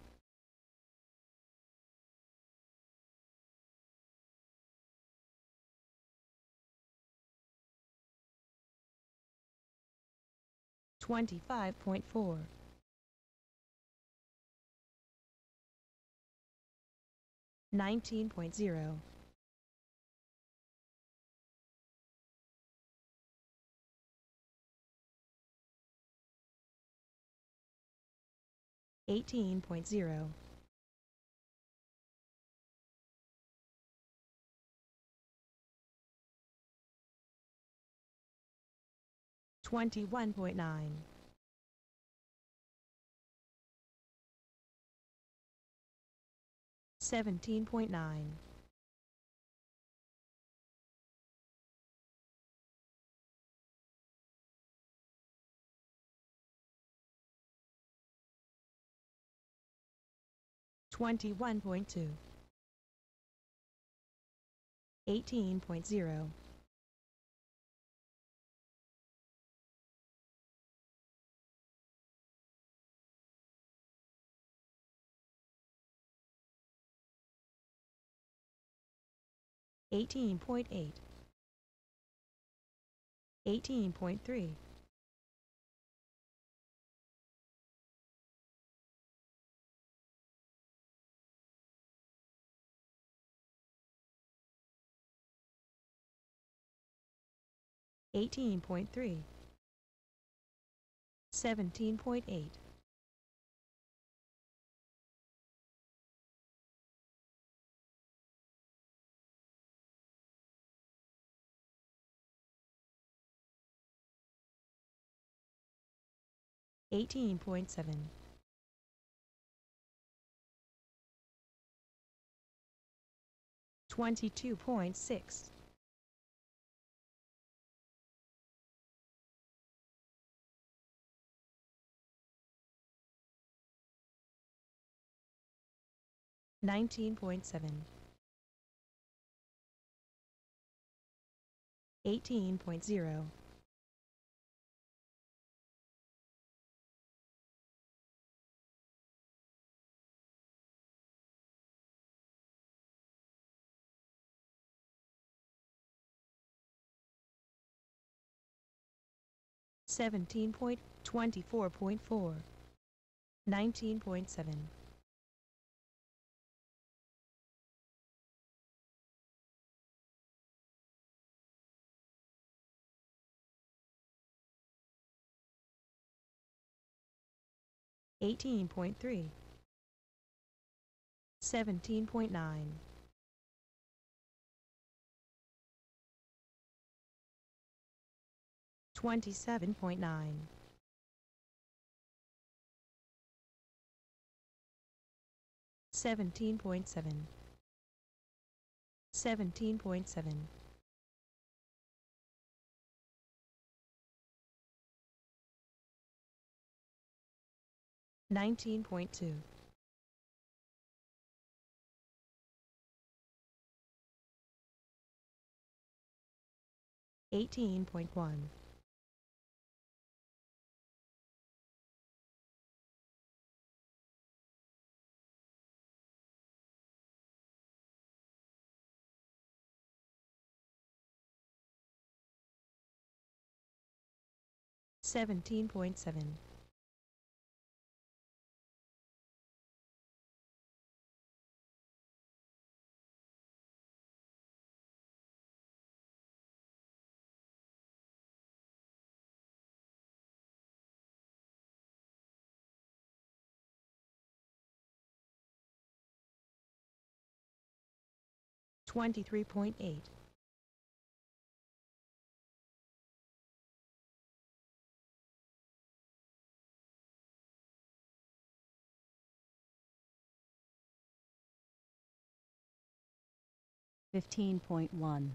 [SPEAKER 2] 25.4. 19.0. 18.0. 21.9. 17.9. 21.2. 18.0. 18.8. 18.3. 18.3. 17.8. 18.7. 22.6. 19.7. 18.0. 17.24.4. 19.7. 18.3. 17.9. 27.9. 17.7. 17.7. 19.2. 18.1. 17.7. 23.8.
[SPEAKER 3] 15.1.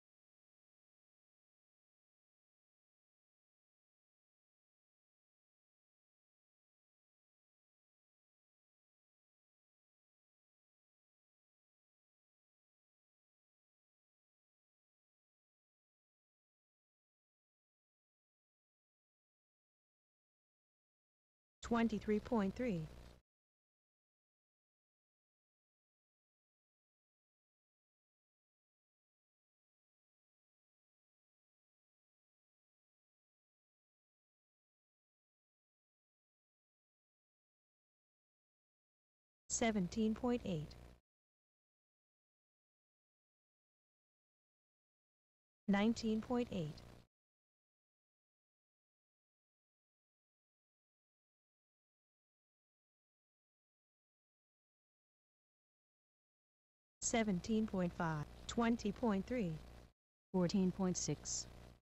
[SPEAKER 2] 23.3. 17.8. 19.8. 17.5. 20.3.
[SPEAKER 3] 14.6.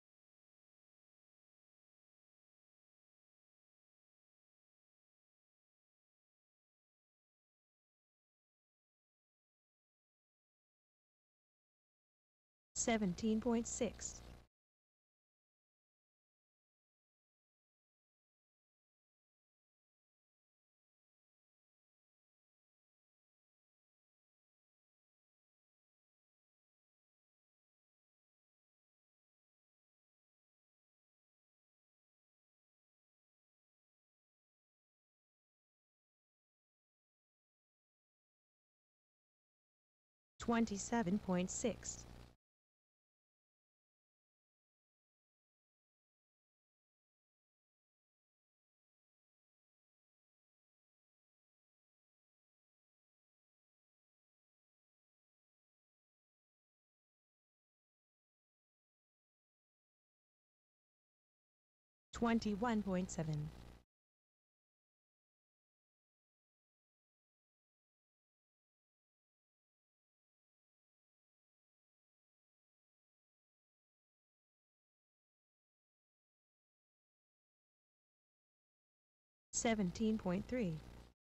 [SPEAKER 2] 17.6. 27.6. 21.7. 17.3.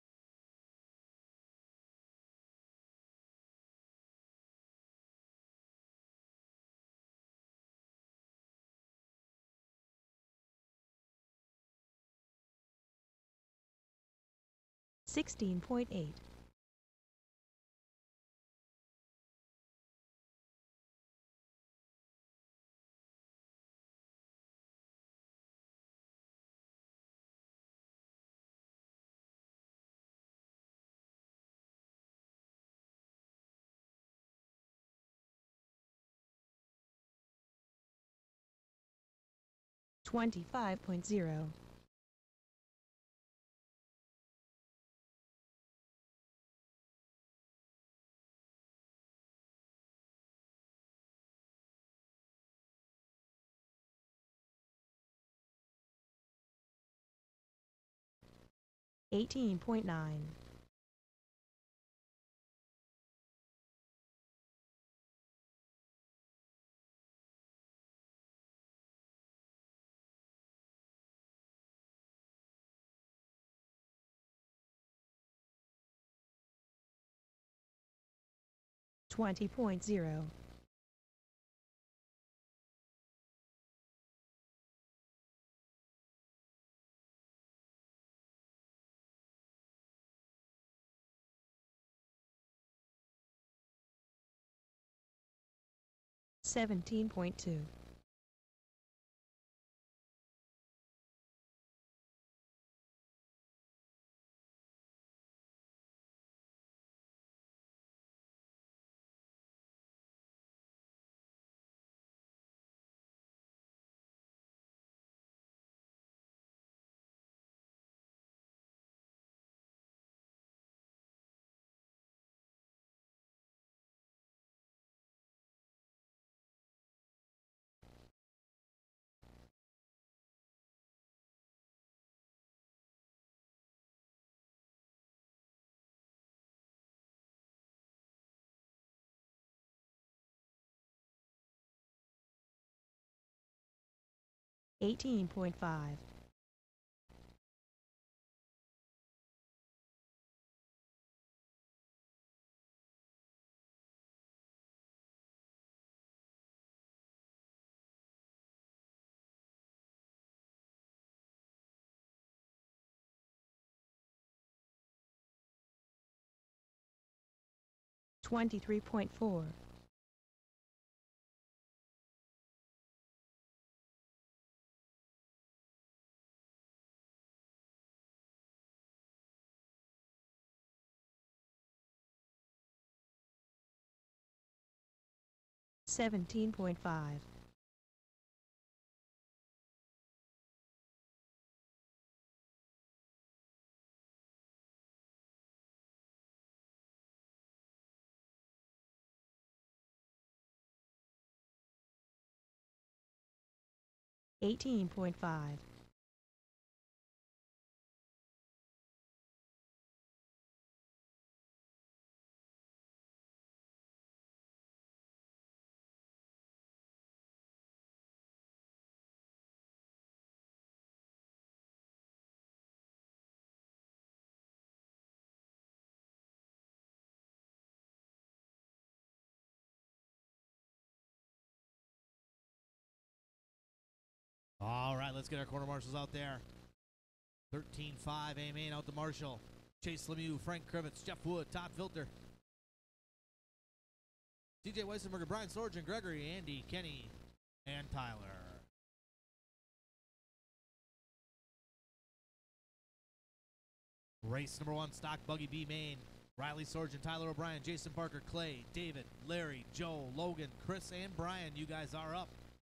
[SPEAKER 2] 16.8. 25.0. 18.9. 20.0. 17.2. 18.5. 23.4. 17.5. 18.5.
[SPEAKER 1] All right, let's get our quarter marshals out there. 13-5, A main out to Marshall. Chase Lemieux, Frank Krivitz, Jeff Wood, Todd Filter, TJ Weissenberger, Brian Sorgen, Gregory, Andy, Kenny, and Tyler. Race number 1, stock buggy B main. Riley Sorgen, Tyler O'Brien, Jason Parker, Clay, David, Larry, Joe, Logan, Chris, and Brian. You guys are up.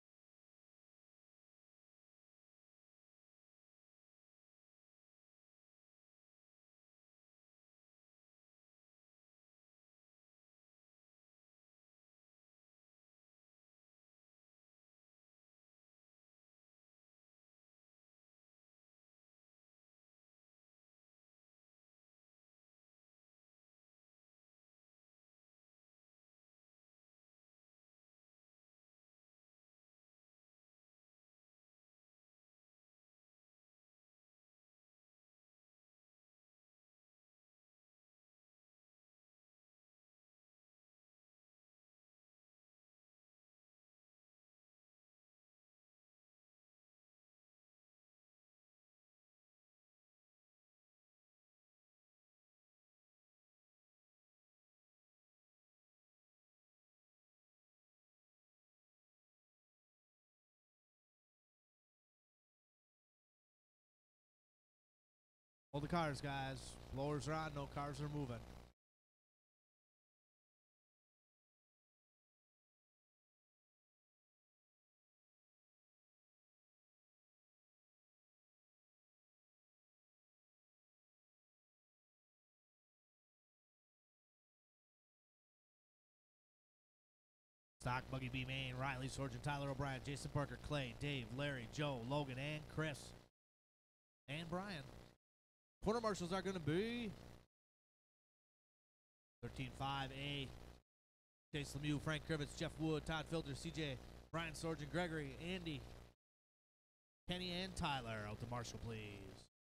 [SPEAKER 1] Hold the cars, guys. Blowers are on, no cars are moving. Stock buggy B main, Riley Sorgen, Tyler O'Brien, Jason Parker, Clay, Dave, Larry, Joe, Logan, and Chris. And Brian. Quarter marshals are going to be 13-5A. Chase Lemieux, Frank Krivitz, Jeff Wood, Todd Filter, CJ, Brian Sorgen, Gregory, Andy, Kenny, and Tyler. Out to Marshall, please.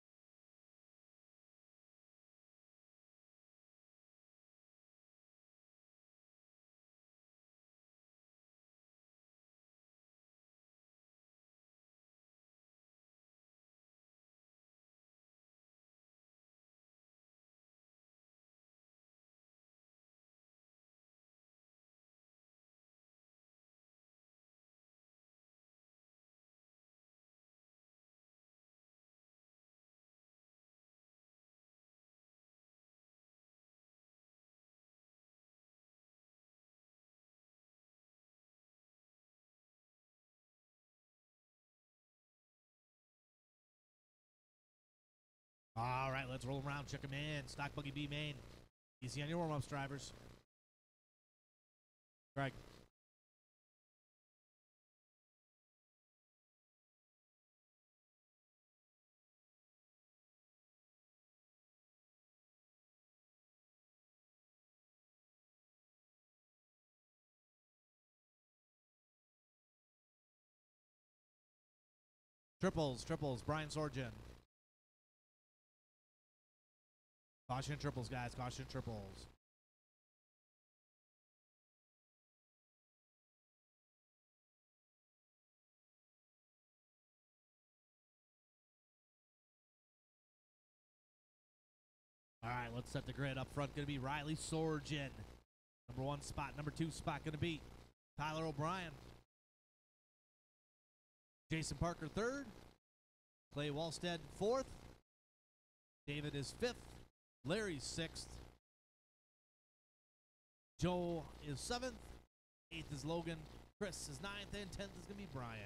[SPEAKER 1] All right, let's roll around, check them in. Stock buggy B main. Easy on your warm-ups, drivers. Greg. Triples, Brian Sorgen. Caution triples, guys. Caution triples. All right, let's set the grid. Up front, going to be Riley Sorgen. Number 1 spot. Number 2 spot going to be Tyler O'Brien. Jason Parker 3rd. Clay Wallstead 4th. David is 5th. Larry's 6th. Joe is 7th. 8th is Logan. Chris is 9th. And 10th is going to be Brian.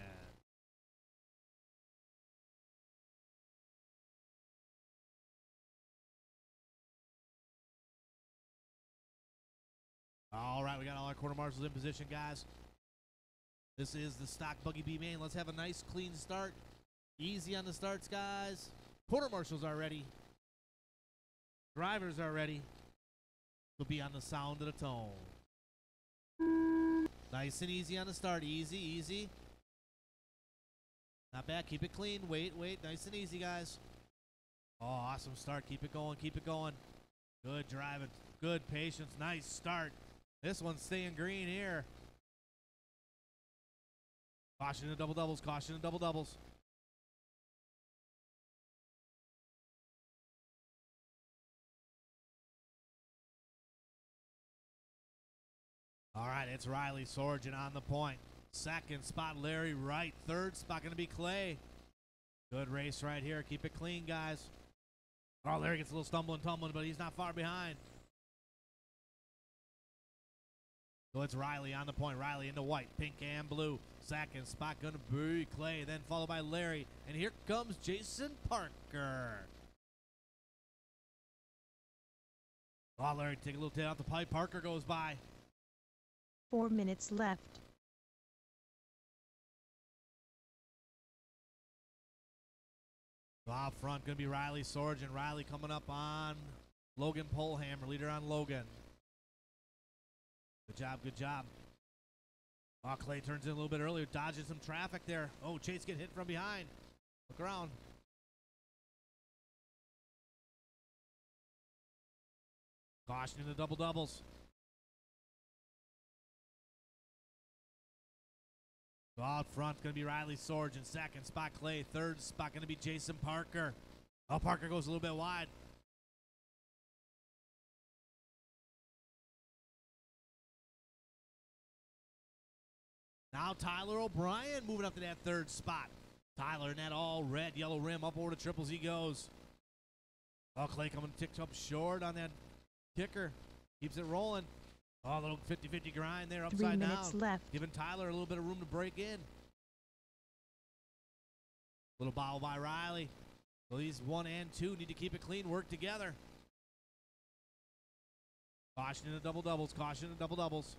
[SPEAKER 1] All right, we got all our quarter marshals in position, guys. This is the stock Buggy B main. Let's have a nice, clean start. Easy on the starts, guys. Quarter marshals are ready. Drivers are ready. We'll be on the sound of the tone. Nice and easy on the start. Easy, easy. Not bad. Keep it clean. Wait. Nice and easy, guys. Oh, awesome start. Keep it going. Keep it going. Good driving. Good patience. Nice start. This one's staying green here. Caution to double doubles. Caution to double doubles. All right, it's Riley Sorgen on the point. 2nd spot, Larry Wright. 3rd spot going to be Clay. Good race right here. Keep it clean, guys. Oh, Larry gets a little stumbling, tumbling, but he's not far behind. So it's Riley on the point. Riley into white, pink, and blue. 2nd spot going to be Clay, then followed by Larry. And here comes Jason Parker. Oh, Larry, take a little tail off the pipe. Parker goes by.
[SPEAKER 2] 4 minutes left.
[SPEAKER 1] So out front, going to be Riley Sorgen. Riley coming up on Logan Polhammer, leader on Logan. Good job, good job. Oh, Clay turns in a little bit earlier, dodging some traffic there. Oh, Chase get hit from behind. Look around. Caution in the double doubles. So out front, going to be Riley Sorgen. 2nd spot, Clay. 3rd spot, going to be Jason Parker. Oh, Parker goes a little bit wide. Now Tyler O'Brien moving up to that 3rd spot. Tyler in that all red, yellow rim. Up over the triples he goes. Oh, Clay coming ticked up short on that kicker. Keeps it rolling. Oh, a little 50-50 grind there,
[SPEAKER 2] 3
[SPEAKER 1] upside
[SPEAKER 2] minutes
[SPEAKER 1] down.
[SPEAKER 2] left.
[SPEAKER 1] Giving Tyler a little bit of room to break in. Little bobble by Riley. So these 1 and 2 need to keep it clean, work together. Caution in the double doubles. Caution in the double doubles.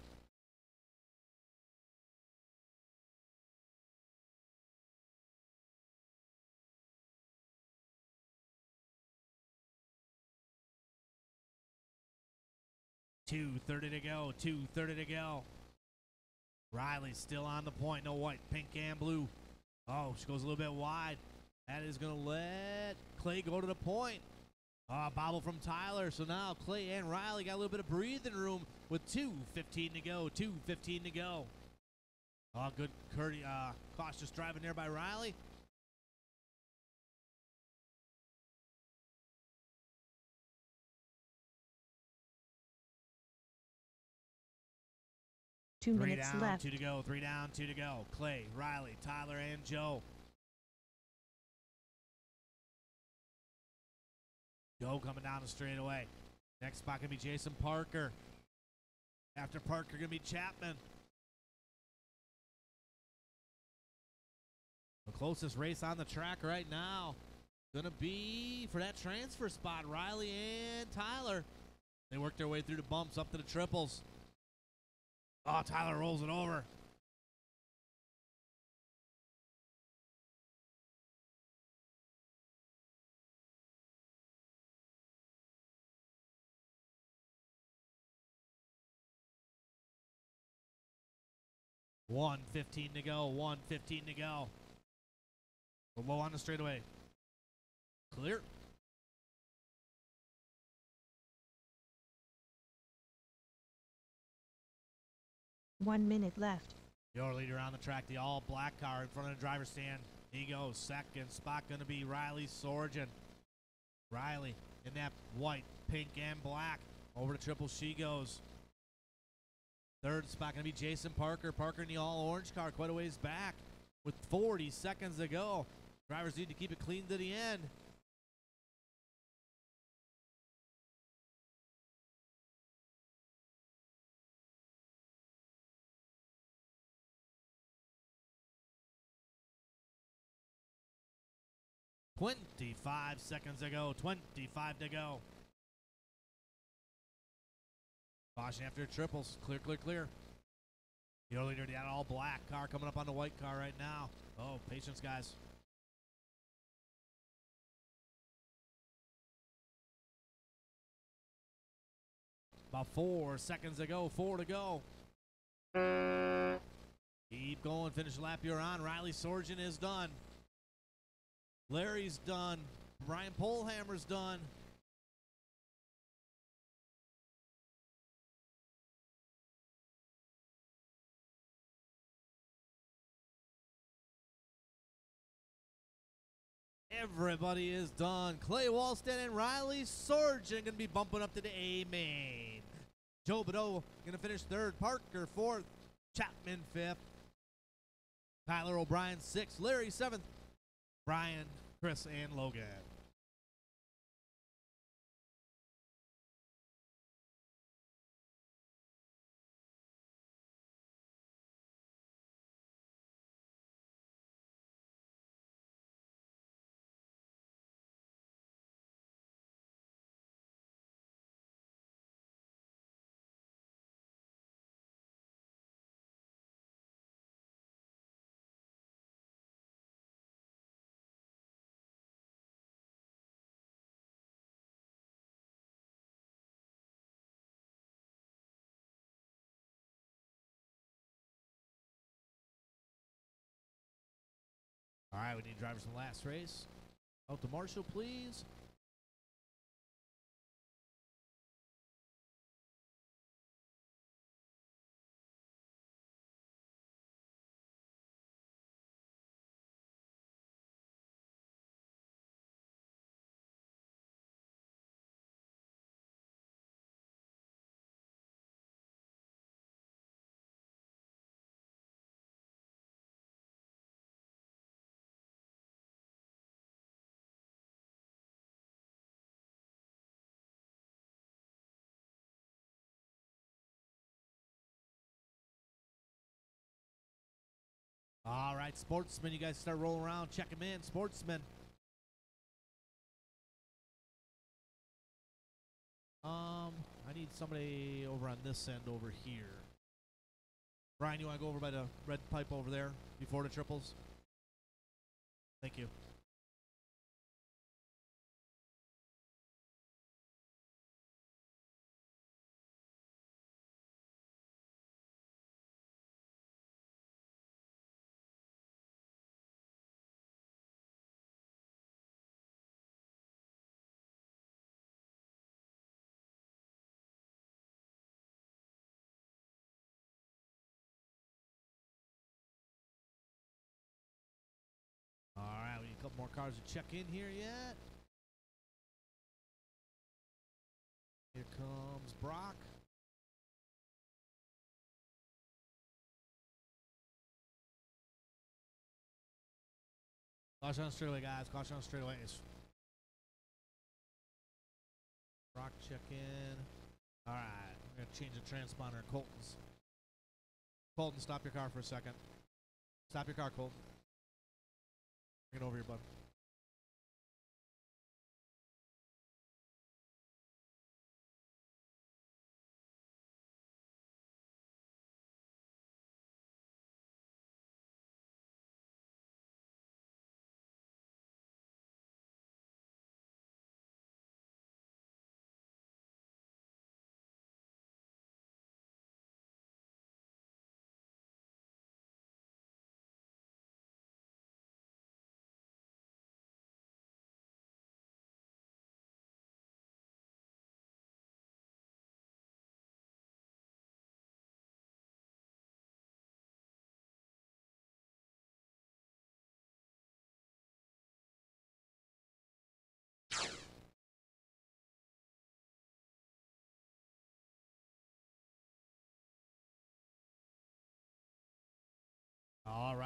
[SPEAKER 1] .230 to go. 2:30 to go. Riley still on the point. No white, pink, and blue. Oh, she goes a little bit wide. That is going to let Clay go to the point. Bobble from Tyler. So now Clay and Riley got a little bit of breathing room with 2:15 to go. 2:15 to go. Oh, good cautious driving there by Riley.
[SPEAKER 2] Two
[SPEAKER 1] 3
[SPEAKER 2] minutes
[SPEAKER 1] down,
[SPEAKER 2] left.
[SPEAKER 1] 2 to go. 3 down, 2 to go. Clay, Riley, Tyler, and Joe. Joe coming down the straightaway. Next spot going to be Jason Parker. After Parker, going to be Chapman. The closest race on the track right now going to be for that transfer spot, Riley and Tyler. They work their way through the bumps up to the triples. Oh, Tyler rolls it over. $1:15 to go. 1:15 to go. Low on the straightaway. Clear.
[SPEAKER 2] One minute left.
[SPEAKER 1] Your leader on the track, the all black car in front of the driver's stand. He goes. Second spot going to be Riley Sorgen. Riley in that white, pink, and black. Over to triple, she goes. Third spot going to be Jason Parker. Parker in the all orange car, quite a ways back with 40 seconds to go. Drivers need to keep it clean to the end. "25 seconds to go. 25 to go. Caution after triples. Clear, clear, clear. Your leader, that all black car coming up on the white car right now. Oh, patience, guys. About 4 seconds to go. 4 to go. Keep going. Finish lap you're on. Riley Sorgen is done. Larry's done. Brian Polhammer's done. Everybody is done. Clay Walston and Riley Sorgen going to be bumping up to the A main. Joe Badeau going to finish third. Parker fourth. Chapman fifth. Tyler O'Brien sixth. Larry seventh. Brian, Chris, and Logan. All right, we need drivers from the last race. Out to Marshall, please. All right, sportsmen, you guys start rolling around. Check them in, sportsmen. I need somebody over on this end over here. Brian, you want to go over by the red pipe over there before the triples? Thank you. All right, we need a couple more cars to check in here yet. Here comes Brock. Caution on straightaway, guys. Caution on straightaways. Brock check in. All right, we're going to change the transponder. Colton, stop your car for a second. Stop your car, Colton. Bring it over here, bud.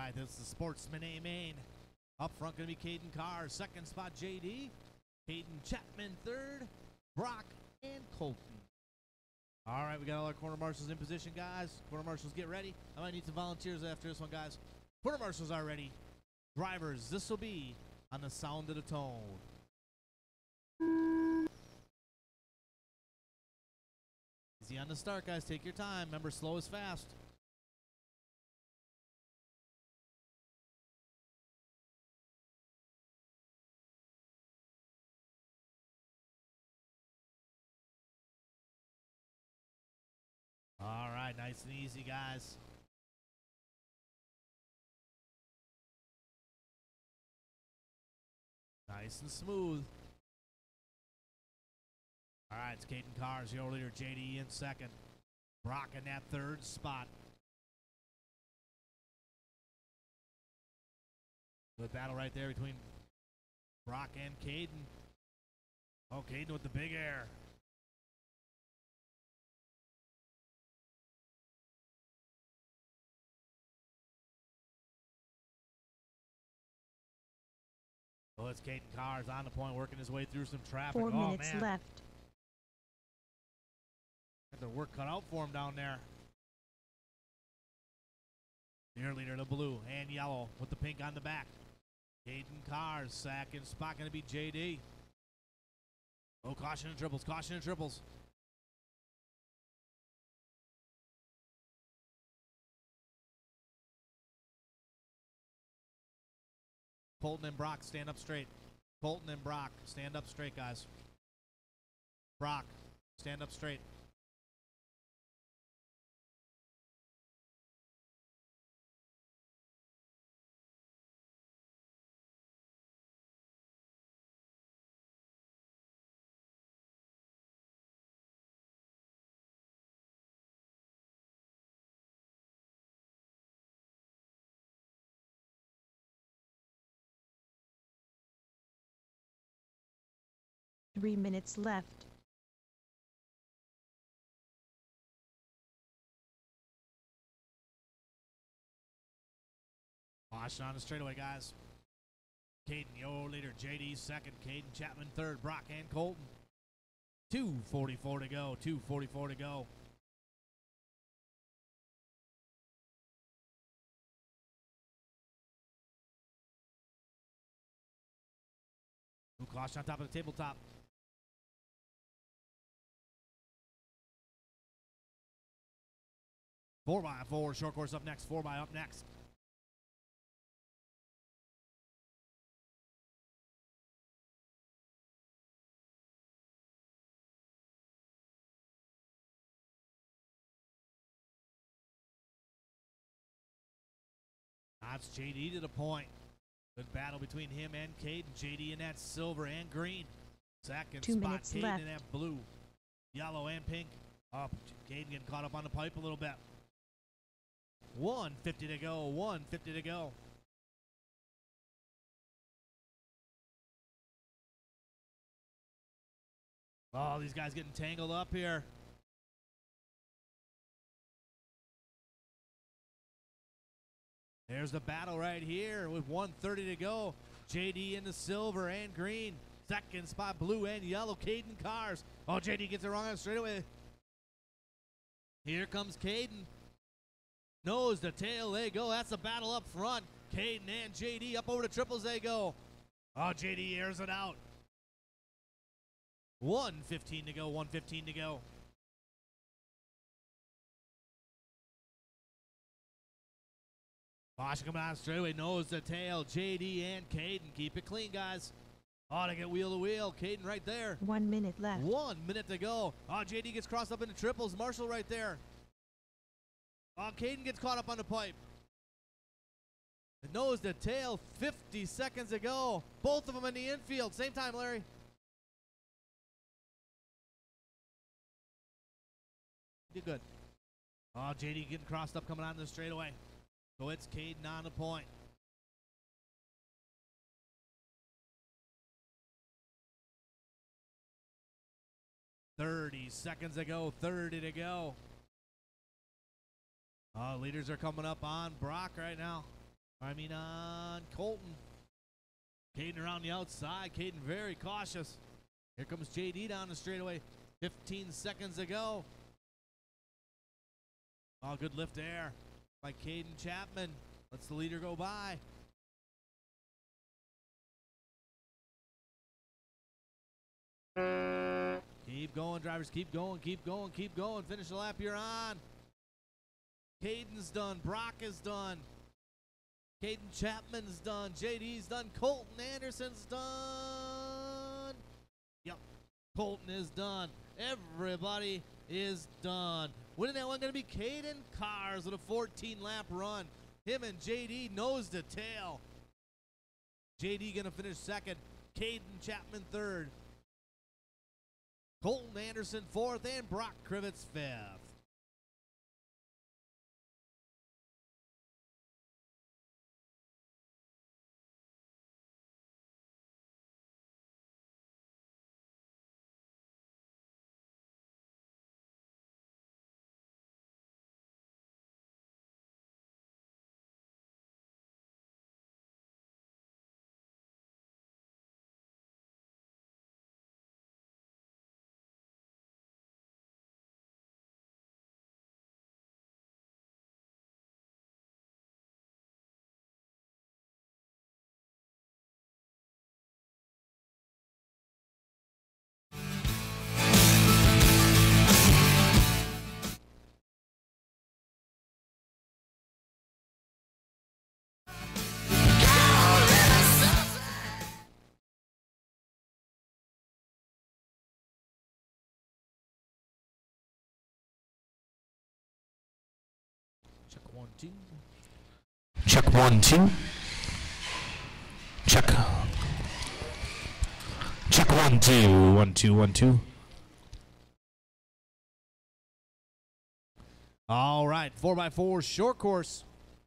[SPEAKER 1] right, this is the Sportsman A main. Up front going to be Caden Carr. Second spot, JD. Caden Chapman third. Brock and Colton. All right, we got all our corner marshals in position, guys. Corner marshals, get ready. I might need some volunteers after this one, guys. Corner marshals are ready. Drivers, this will be on the sound of the tone. Easy on the start, guys. Take your time. Remember, slow is fast. All right, nice and easy, guys. Nice and smooth. All right, it's Caden Carr's your leader. JD in second. Brock in that third spot. Good battle right there between Brock and Caden. Oh, Caden with the big air. Oh, it's Caden Carr's on the point, working his way through some traffic.
[SPEAKER 2] 4
[SPEAKER 1] oh,
[SPEAKER 2] minutes
[SPEAKER 1] man.
[SPEAKER 2] left.
[SPEAKER 1] Got their work cut out for him down there. Your leader, the blue and yellow with the pink on the back. Caden Carr's second spot going to be JD. Oh, caution and triples, caution and triples. Colton and Brock, stand up straight. Colton and Brock, stand up straight, guys. Brock, stand up straight.
[SPEAKER 2] Three minutes left.
[SPEAKER 1] Caution on the straightaway, guys. Caden, your leader. JD second. Caden Chapman third. Brock and Colton. 2:44 to go. 2:44 to go. Ooh, caution on top of the tabletop. Four by four. Short course up next. 4x up next. That's JD to the point. Good battle between him and Caden. JD in that silver and green. Second
[SPEAKER 2] 2
[SPEAKER 1] spot,
[SPEAKER 2] minutes
[SPEAKER 1] Caden
[SPEAKER 2] left.
[SPEAKER 1] in that blue, yellow, and pink. Up, Caden getting caught up on the pipe a little bit. 1:50 to go. 1:50 to go. Oh, these guys getting tangled up here. There's the battle right here with 1:30 to go. JD in the silver and green. Second spot, blue and yellow. Caden Carr's. Oh, JD gets it wrong on the straightaway. Here comes Caden. Nose to tail, they go. That's the battle up front. Caden and JD up over the triples, they go. Oh, JD airs it out. 1:15 to go, 1:15 to go. Caution coming on straightaway, nose to tail. JD and Caden. Keep it clean, guys. Oh, they get wheel to wheel. Caden right there.
[SPEAKER 2] 1 minute left.
[SPEAKER 1] 1 minute to go. Oh, JD gets crossed up into triples. Marshall right there. Oh, Caden gets caught up on the pipe. Nose to tail, 50 seconds to go. Both of them in the infield. Same time, Larry. You're good. Oh, JD getting crossed up coming on the straightaway. So it's Caden on the point. $30 to go. 30 to go. Leaders are coming up on Brock right now. Timing on Colton. Caden around the outside. Caden very cautious. Here comes JD down the straightaway. 15 seconds to go. Oh, good lift there by Caden Chapman. Lets the leader go by. Keep going, drivers. Keep going, keep going, keep going. Finish the lap you're on. Caden's done. Brock is done. Caden Chapman's done. JD's done. Colton Anderson's done. Yep. Colton is done. Everybody is done. Winning that one going to be Caden Cars with a 14-lap run. Him and JD nose to tail. JD going to finish second. Caden Chapman third. Colton Anderson fourth, and Brock Krivitz fifth. Check 1, 2.
[SPEAKER 4] Check 1, 2. Check. Check 1, 2. 1, 2, 1, 2.
[SPEAKER 1] All right, 4x4 short course.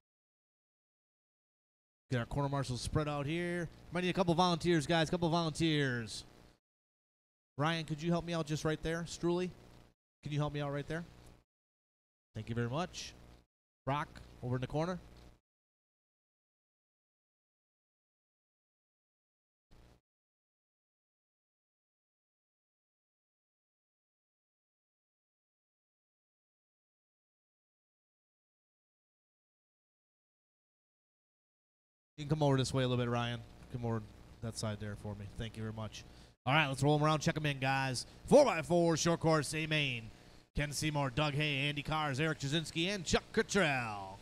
[SPEAKER 1] Get our corner marshals spread out here. Might need a couple volunteers, guys. Couple volunteers. Ryan, could you help me out just right there? Struley, can you help me out right there? Thank you very much. Brock, over in the corner. You can come over this way a little bit, Ryan. Come over that side there for me. Thank you very much. All right, let's roll them around. Check them in, guys. 4x4 short course, A main. Ken Seymour, Doug Hay, Andy Cars, Eric Jasinski, and Chuck Cottrell.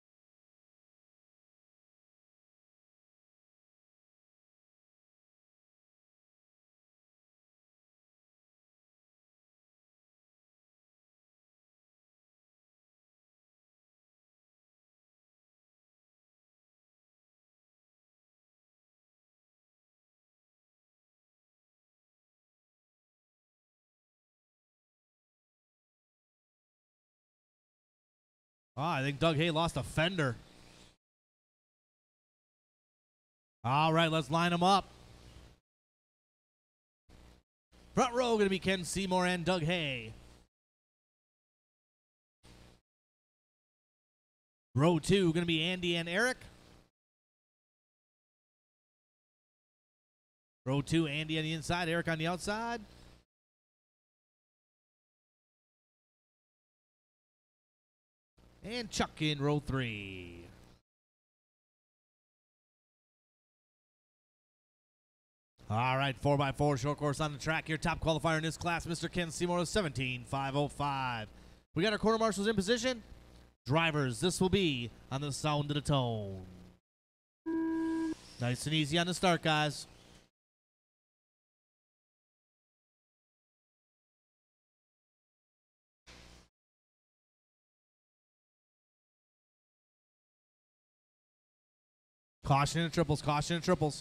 [SPEAKER 1] Oh, I think Doug Hay lost a fender. All right, let's line them up. Front row going to be Ken Seymour and Doug Hay. Row 2 going to be Andy and Eric. Row 2, Andy on the inside, Eric on the outside. And Chuck in row 3. All right, 4x4 short course on the track. Your top qualifier in this class, Mr. Ken Seymour, 17.505. We got our quarter marshals in position. Drivers, this will be on the sound of the tone. Nice and easy on the start, guys. Caution and triples, caution and triples.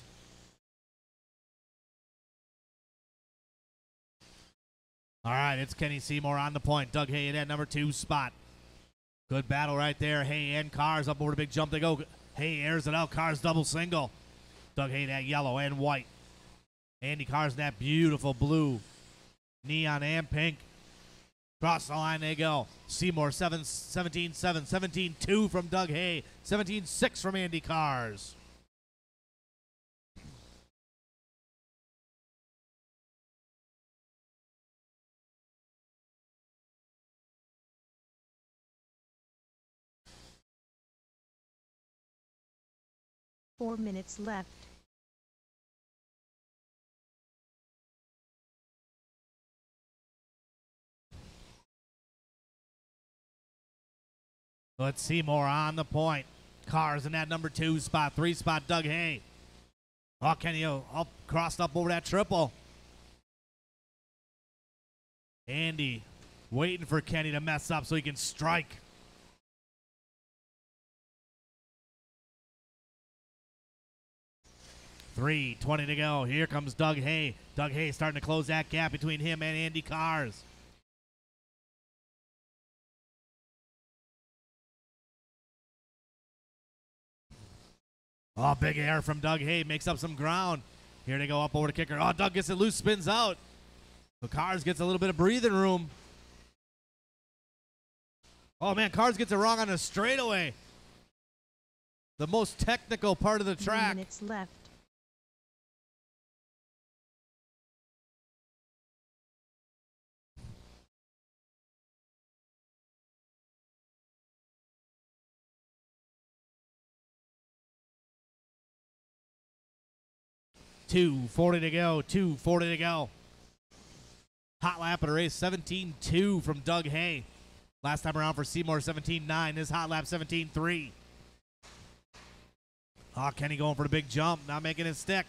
[SPEAKER 1] All right, it's Kenny Seymour on the point. Doug Hay in that number 2 spot. Good battle right there. Hay and Cars up over the big jump. They go. Hay airs it out. Cars double single. Doug Hay that yellow and white. Andy Cars in that beautiful blue. Neon and pink. Across the line they go. Seymour 17-7, 17-2 from Doug Hay, 17-6 from Andy Cars.
[SPEAKER 2] Four minutes left.
[SPEAKER 1] Let's see more on the point. Cars in that number 2 spot, 3 spot, Doug Hay. Oh, Kenny up, crossed up over that triple. Andy waiting for Kenny to mess up so he can strike. $3:20 to go. Here comes Doug Hay. Doug Hay starting to close that gap between him and Andy Cars. Oh, big air from Doug Hay. Makes up some ground. Here they go up over the kicker. Oh, Doug gets it loose, spins out. So Cars gets a little bit of breathing room. Oh, man, Cars gets it wrong on a straightaway. The most technical part of the
[SPEAKER 2] 3
[SPEAKER 1] track.
[SPEAKER 2] minutes left.
[SPEAKER 1] $2:40 to go. $2:40 to go. Hot lap of the race, 17-2 from Doug Hay. Last time around for Seymour, 17-9. This hot lap, 17-3. Oh, Kenny going for the big jump, not making it stick.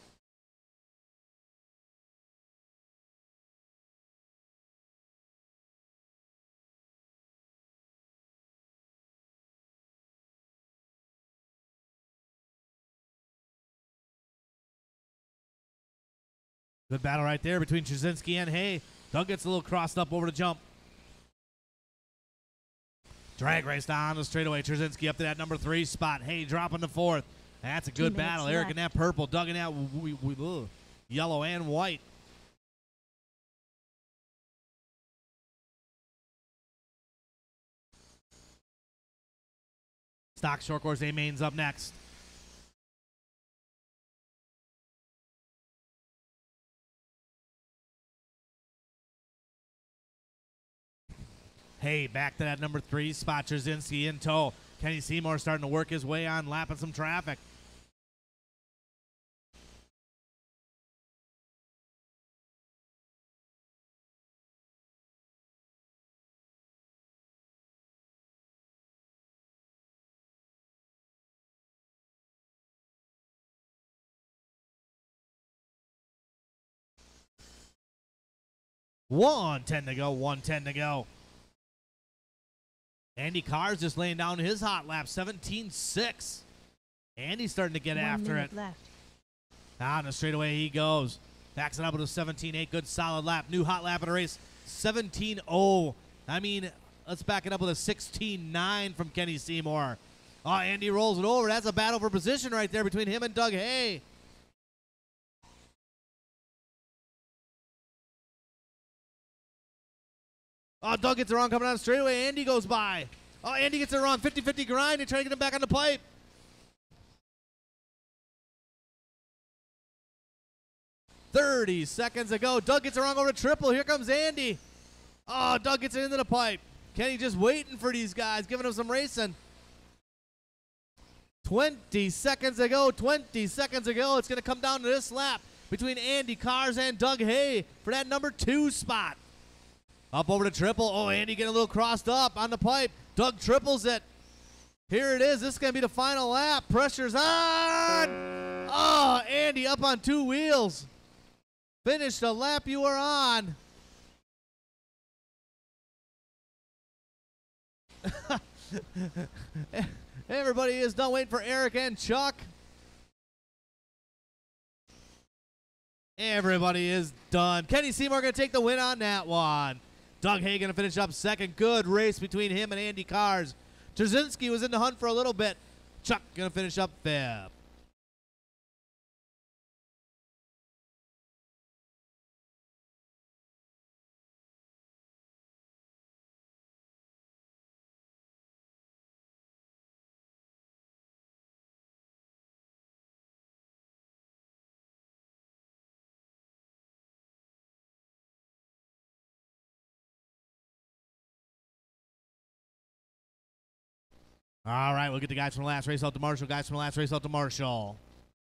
[SPEAKER 1] Good battle right there between Trzynski and Hay. Doug gets a little crossed up over the jump. Drag race down the straightaway. Trzynski up to that number 3 spot. Hay dropping to 4th. That's a
[SPEAKER 2] 2
[SPEAKER 1] good
[SPEAKER 2] minutes
[SPEAKER 1] battle. Eric
[SPEAKER 2] left.
[SPEAKER 1] in that purple. Doug in that yellow and white. Stock short course A-Main's up next. Hey, back to that number 3 spot. Trzynski in tow. Kenny Seymour starting to work his way on, lapping some traffic. $1:10 to go. $1:10 to go. Andy Cars just laying down his hot lap, 17-6. Andy's starting to get
[SPEAKER 2] 1
[SPEAKER 1] after
[SPEAKER 2] minute
[SPEAKER 1] it.
[SPEAKER 2] left.
[SPEAKER 1] On the straightaway he goes. Backs it up with a 17-8. Good solid lap. New hot lap of the race, 17-0. I mean, let's back it up with a 16-9 from Kenny Seymour. Oh, Andy rolls it over. That's a battle for position right there between him and Doug Hay. Oh, Doug gets it wrong coming down the straightaway. Andy goes by. Oh, Andy gets it wrong. 50-50 grind and trying to get him back on the pipe. $30 seconds to go. Doug gets it wrong over the triple. Here comes Andy. Oh, Doug gets it into the pipe. Kenny just waiting for these guys, giving them some racing. 20 seconds to go. 20 seconds to go. It's going to come down to this lap between Andy Cars and Doug Hay for that number 2 spot. Up over the triple. Oh, Andy getting a little crossed up on the pipe. Doug triples it. Here it is. This is going to be the final lap. Pressure's on. Oh, Andy up on 2 wheels. Finish the lap you were on. Everybody is done waiting for Eric and Chuck. Everybody is done. Kenny Seymour going to take the win on that one. Doug Hay going to finish up second. Good race between him and Andy Cars. Trzynski was in the hunt for a little bit. Chuck going to finish up 5th. All right, we'll get the guys from the last race out to Marshall. Guys from the last race out to Marshall.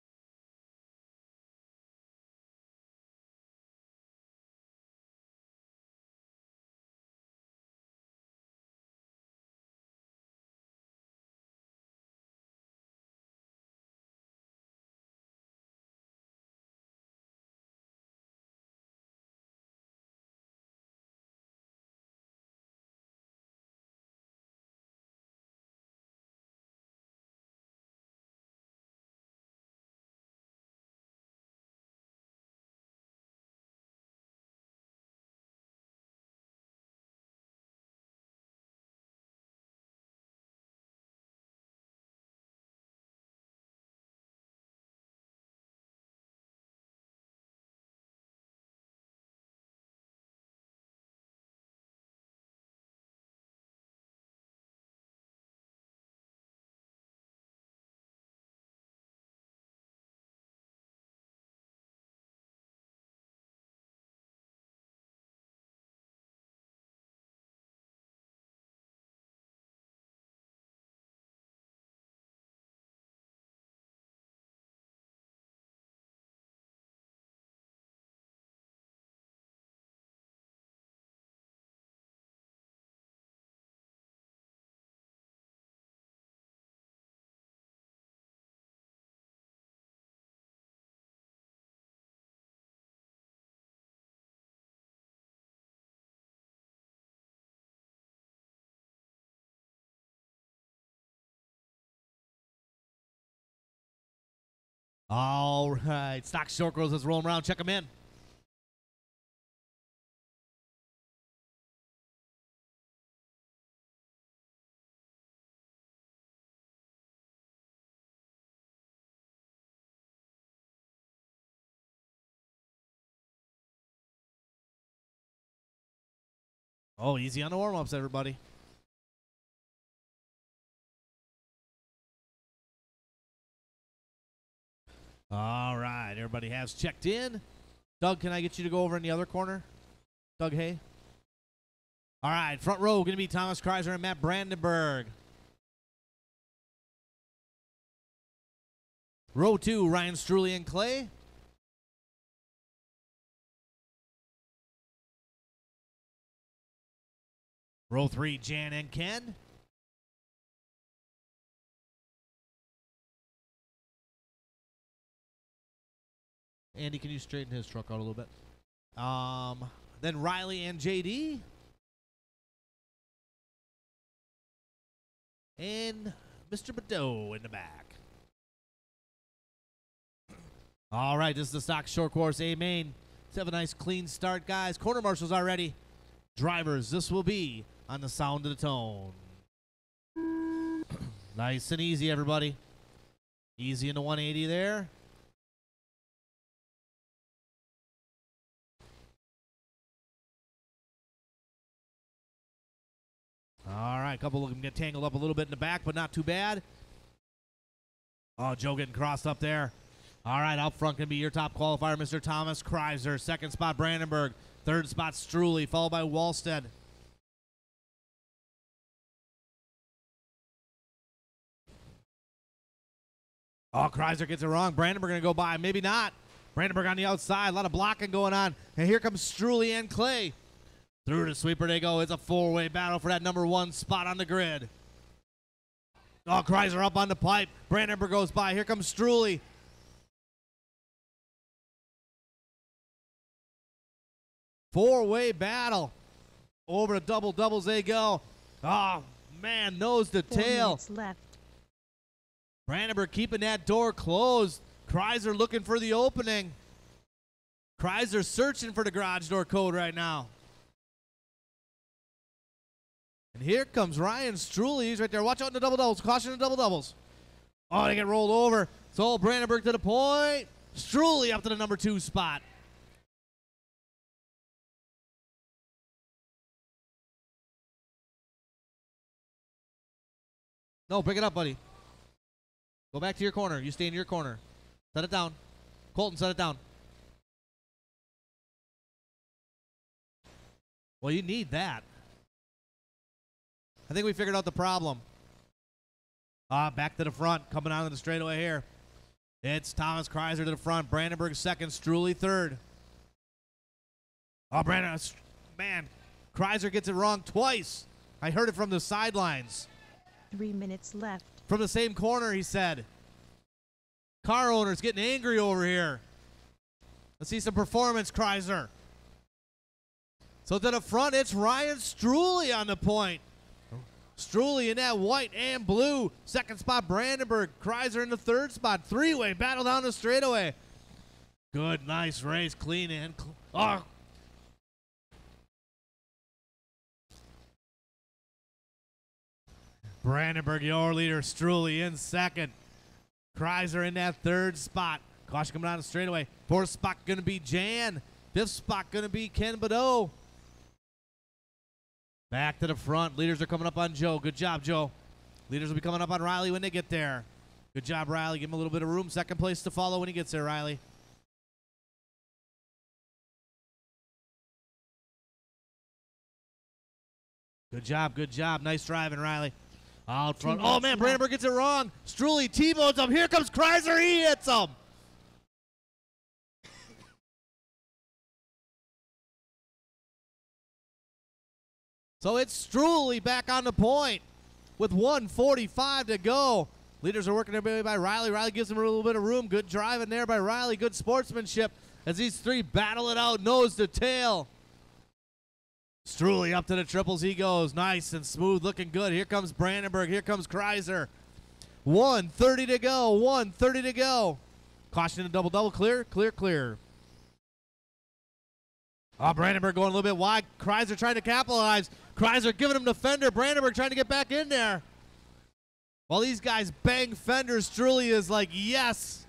[SPEAKER 1] All right, stock short girls is rolling around. Check them in. Oh, easy on the warm-ups, everybody. All right, everybody has checked in. Doug, can I get you to go over in the other corner? Doug Hay. All right, front row going to be Thomas Kreiser and Matt Brandenburg. Row 2, Ryan Struley and Clay. Row 3, Jan and Ken. Andy, can you straighten his truck out a little bit? Then Riley and JD. And Mr. Badeau in the back. All right, this is the stock short course A main. Let's have a nice clean start, guys. Corner marshals are ready. Drivers, this will be on the sound of the tone. Nice and easy, everybody. Easy in the 180 there. All right, a couple of them get tangled up a little bit in the back, but not too bad. Oh, Joe getting crossed up there. All right, out front can be your top qualifier, Mr. Thomas Kreiser. Second spot, Brandenburg. Third spot, Struley, followed by Wallstead. Oh, Kreiser gets it wrong. Brandenburg going to go by. Maybe not. Brandenburg on the outside. A lot of blocking going on. And here comes Struley and Clay. Through the sweeper they go. It's a four-way battle for that number 1 spot on the grid. Oh, Kreiser up on the pipe. Brandenburg goes by. Here comes Struley. Four-way battle. Over the double-doubles they go. Oh, man, nose to
[SPEAKER 2] 4
[SPEAKER 1] tail.
[SPEAKER 2] minutes left.
[SPEAKER 1] Brandenburg keeping that door closed. Kreiser looking for the opening. Kreiser searching for the garage door code right now. And here comes Ryan Struley. He's right there. Watch out in the double doubles. Caution in the double doubles. Oh, they get rolled over. So Brandenburg to the point. Struley up to the number 2 spot. No, bring it up, buddy. Go back to your corner. You stay in your corner. Set it down. Colton, set it down. Well, you need that. I think we figured out the problem. Back to the front, coming out of the straightaway here. It's Thomas Kreiser to the front. Brandenburg second, Struley third. Oh, man, Kreiser gets it wrong twice. I heard it from the sidelines.
[SPEAKER 2] 3 minutes left.
[SPEAKER 1] From the same corner, he said. Car owner's getting angry over here. Let's see some performance, Kreiser. So to the front, it's Ryan Struley on the point. Struley in that white and blue. Second spot, Brandenburg. Kreiser in the third spot. Three-way battle down the straightaway. Good, nice race. Clean in. Oh. Brandenburg, your leader. Struley in second. Kreiser in that third spot. Caution coming down the straightaway. Fourth spot going to be Jan. Fifth spot going to be Ken Badeau. Back to the front. Leaders are coming up on Joe. Good job, Joe. Leaders will be coming up on Riley when they get there. Good job, Riley. Give him a little bit of room. Second place to follow when he gets there, Riley. Good job, good job. Nice driving, Riley. Out front. Oh, man, Brandenburg gets it wrong. Struley T-bones him. Here comes Kreiser. He hits him. So it's Struley back on the point with 1:45 to go. Leaders are working their way by Riley. Riley gives him a little bit of room. Good driving there by Riley. Good sportsmanship as these three battle it out nose to tail. Struley up to the triples he goes. Nice and smooth, looking good. Here comes Brandenburg. Here comes Kreiser. 1:30 to go. 1:30 to go. Caution in the double-double. Clear, clear, clear. Oh, Brandenburg going a little bit wide. Kreiser trying to capitalize. Kreiser giving him the fender. Brandenburg trying to get back in there. While these guys bang fenders, Struley is like, yes.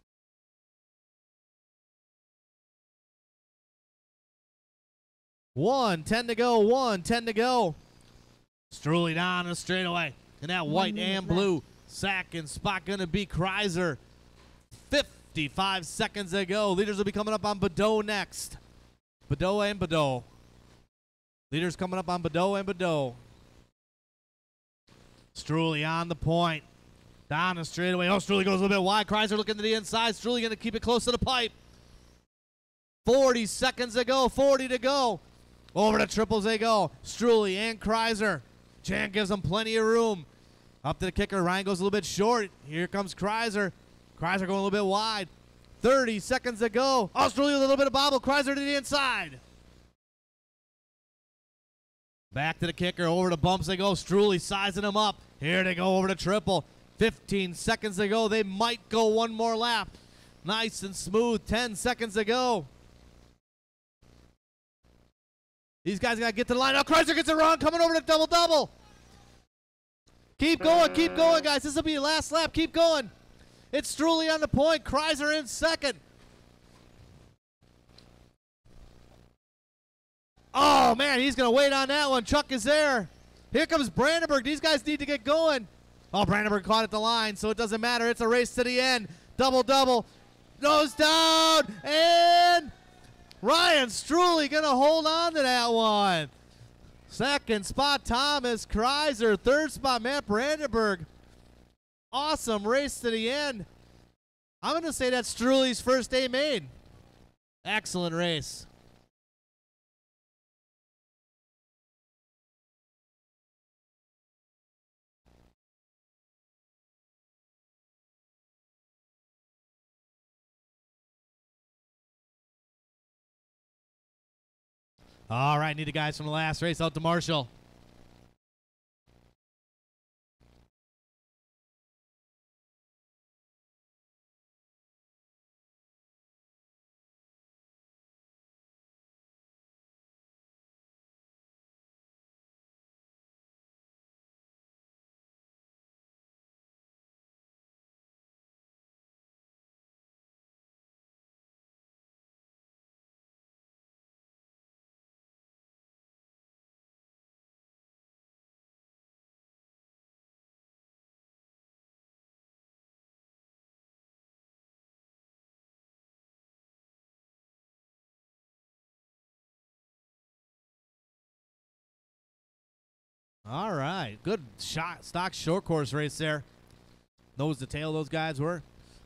[SPEAKER 1] One, 10 to go. 1:10 to go. Struley down the straightaway. And that white and blue second spot going to be Kreiser. 55 seconds to go. Leaders will be coming up on Badeau next. Badeau and Badeau. Leaders coming up on Badeau and Badeau. Struley on the point. Down the straightaway. Oh, Struley goes a little bit wide. Kreiser looking to the inside. Struley going to keep it close to the pipe. 40 seconds to go. 40 to go. Over the triples they go. Struley and Kreiser. Jan gives them plenty of room. Up to the kicker. Ryan goes a little bit short. Here comes Kreiser. Kreiser going a little bit wide. 30 seconds to go. Oh, Struley with a little bit of bobble. Kreiser to the inside. Back to the kicker. Over the bumps they go. Struley sizing him up. Here they go over the triple. 15 seconds to go. They might go one more lap. Nice and smooth. 10 seconds to go. These guys got to get to the line. Oh, Kreiser gets it wrong. Coming over to double-double. Keep going, guys. This will be your last lap. Keep going. It's Struley on the point. Kreiser in second. Oh, man, he's going to wait on that one. Chuck is there. Here comes Brandenburg. These guys need to get going. Oh, Brandenburg caught at the line, so it doesn't matter. It's a race to the end. Double-double. Nose down. And Ryan Struley going to hold on to that one. Second spot, Thomas Kreiser. Third spot, Matt Brandenburg. Awesome race to the end. I'm going to say that's Struley's first day made. Excellent race. All right, need the guys from the last race out to Marshall. All right, good shot, stock short course race there. Nose to tail, those guys were.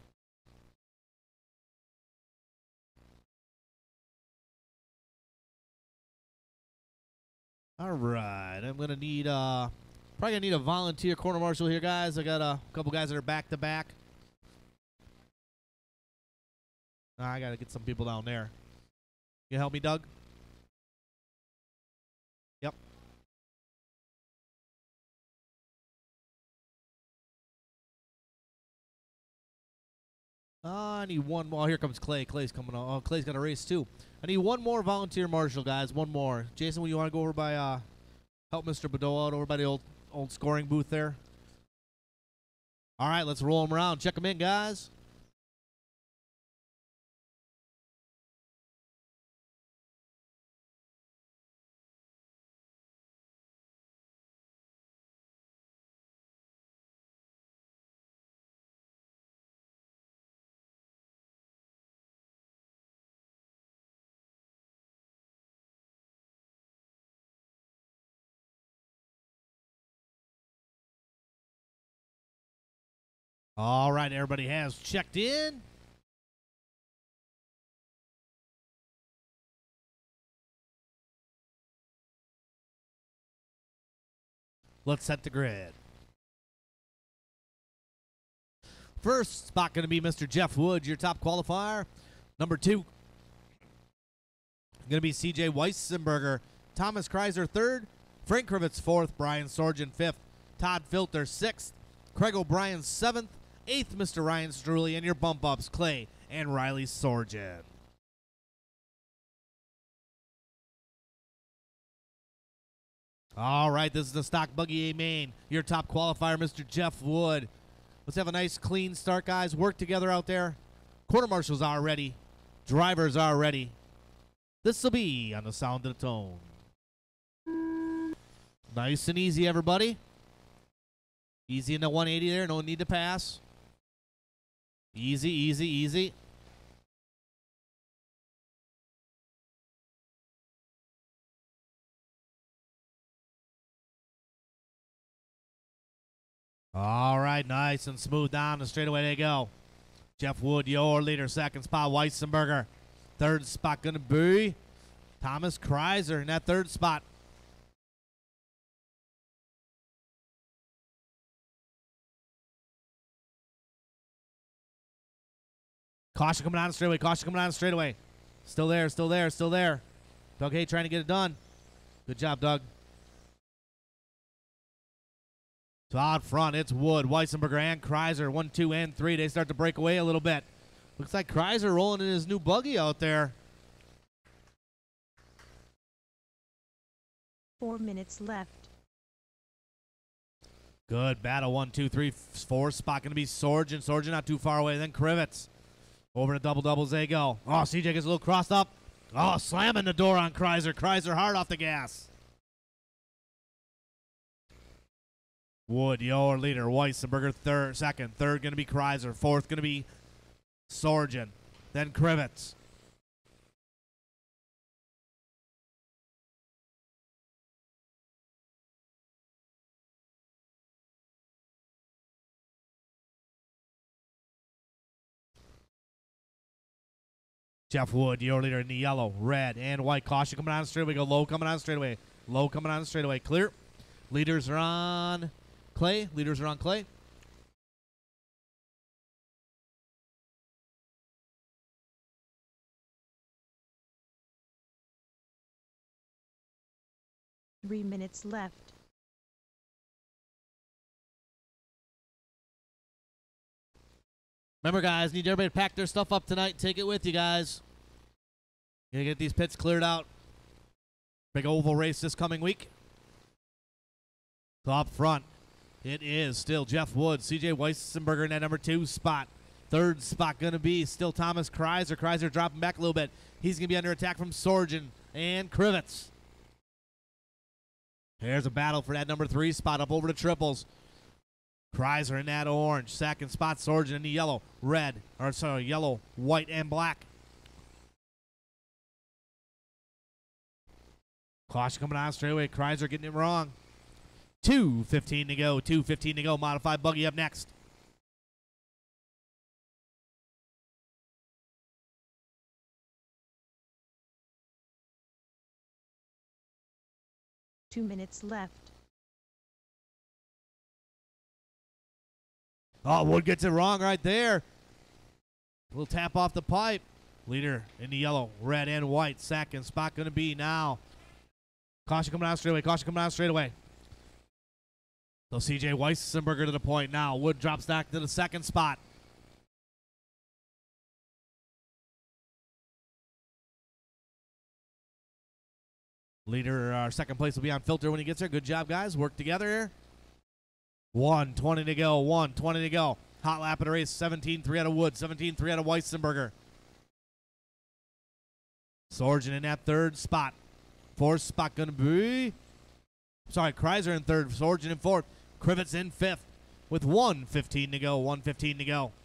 [SPEAKER 1] All right, I'm gonna need probably gonna need a volunteer quarter marshal here, guys. I got a couple guys that are back to back. I gotta get some people down there. You help me, Doug? Yep. I need one more. Here comes Clay. Clay's coming on. Oh, Clay's got a race too. I need one more volunteer marshal, guys. One more. Jason, will you want to go over by help Mr. Badeau out over by the old scoring booth there? All right, let's roll them around. Check them in, guys. All right, everybody has checked in. Let's set the grid. First spot going to be Mr. Jeff Wood, your top qualifier. Number 2 going to be CJ Weissenberger. Thomas Kreiser 3rd. Frank Krivitz 4th. Brian Sorgen 5th. Todd Filter 6th. Craig O'Brien 7th. 8th, Mr. Ryan Struley, and your bump ups, Clay and Riley Sorgen. All right, this is the Stock Buggy A main. Your top qualifier, Mr. Jeff Wood. Let's have a nice clean start, guys. Work together out there. Quarter marshals are ready. Drivers are ready. This will be on the sound of the tone. Nice and easy, everybody. Easy in the 180 there. No need to pass. Easy, easy, easy. All right, nice and smooth down the straightaway they go. Jeff Wood, your leader. Second spot, Weissenberger. Third spot going to be Thomas Kreiser in that third spot. Caution coming down the straightaway. Caution coming down the straightaway. Still there, still there, still there. Doug Hay trying to get it done. Good job, Doug. So out front, it's Wood, Weissenberger, and Kreiser. 1, 2, and 3. They start to break away a little bit. Looks like Kreiser rolling in his new buggy out there.
[SPEAKER 2] 4 minutes left.
[SPEAKER 1] Good battle. 1, 2, 3, 4 spot going to be Sorgen. Sorgen not too far away. Then Krivitz. Over to double-doubles they go. Oh, CJ gets a little crossed up. Oh, slamming the door on Kreiser. Kreiser hard off the gas. Wood, your leader. Weissenberger, second. Third going to be Kreiser. Fourth going to be Sorgen. Then Krivitz. Jeff Wood, your leader in the yellow, red, and white. Caution coming on the straightaway. Go low coming on the straightaway. Low coming on the straightaway. Clear. Leaders are on Clay. Leaders are on Clay.
[SPEAKER 2] Three minutes left.
[SPEAKER 1] Remember, guys, need everybody to pack their stuff up tonight. Take it with you, guys. Gonna get these pits cleared out. Big oval race this coming week. So up front, it is still Jeff Wood, CJ Weissenberger in that number 2 spot. Third spot gonna be still Thomas Kreiser. Kreiser dropping back a little bit. He's gonna be under attack from Sorgen and Krivitz. There's a battle for that number 3 spot up over the triples. Kreiser in that orange. Second spot, Sorgen in the yellow, red, or sorry, yellow, white, and black. Caution coming on straightaway. Kreiser getting it wrong. 2:15 to go. 2:15 to go. Modified buggy up next.
[SPEAKER 2] 2 minutes left.
[SPEAKER 1] Oh, Wood gets it wrong right there. We'll tap off the pipe. Leader in the yellow, red, and white. Second spot going to be now. Caution coming out straight away. Caution coming out straight away. So CJ Weissenberger to the point now. Wood drops back to the second spot. Leader, our second place will be on filter when he gets there. Good job, guys. Work together here. 1:20 to go. 1:20 to go. Hot lap of the race. 17-3 out of Wood. 17-3 out of Weissenberger. Sorgen in that third spot. Fourth spot going to be... Sorry, Kreiser in third. Sorgen in fourth. Krivitz in fifth with 1:15 to go. 1:15 to go.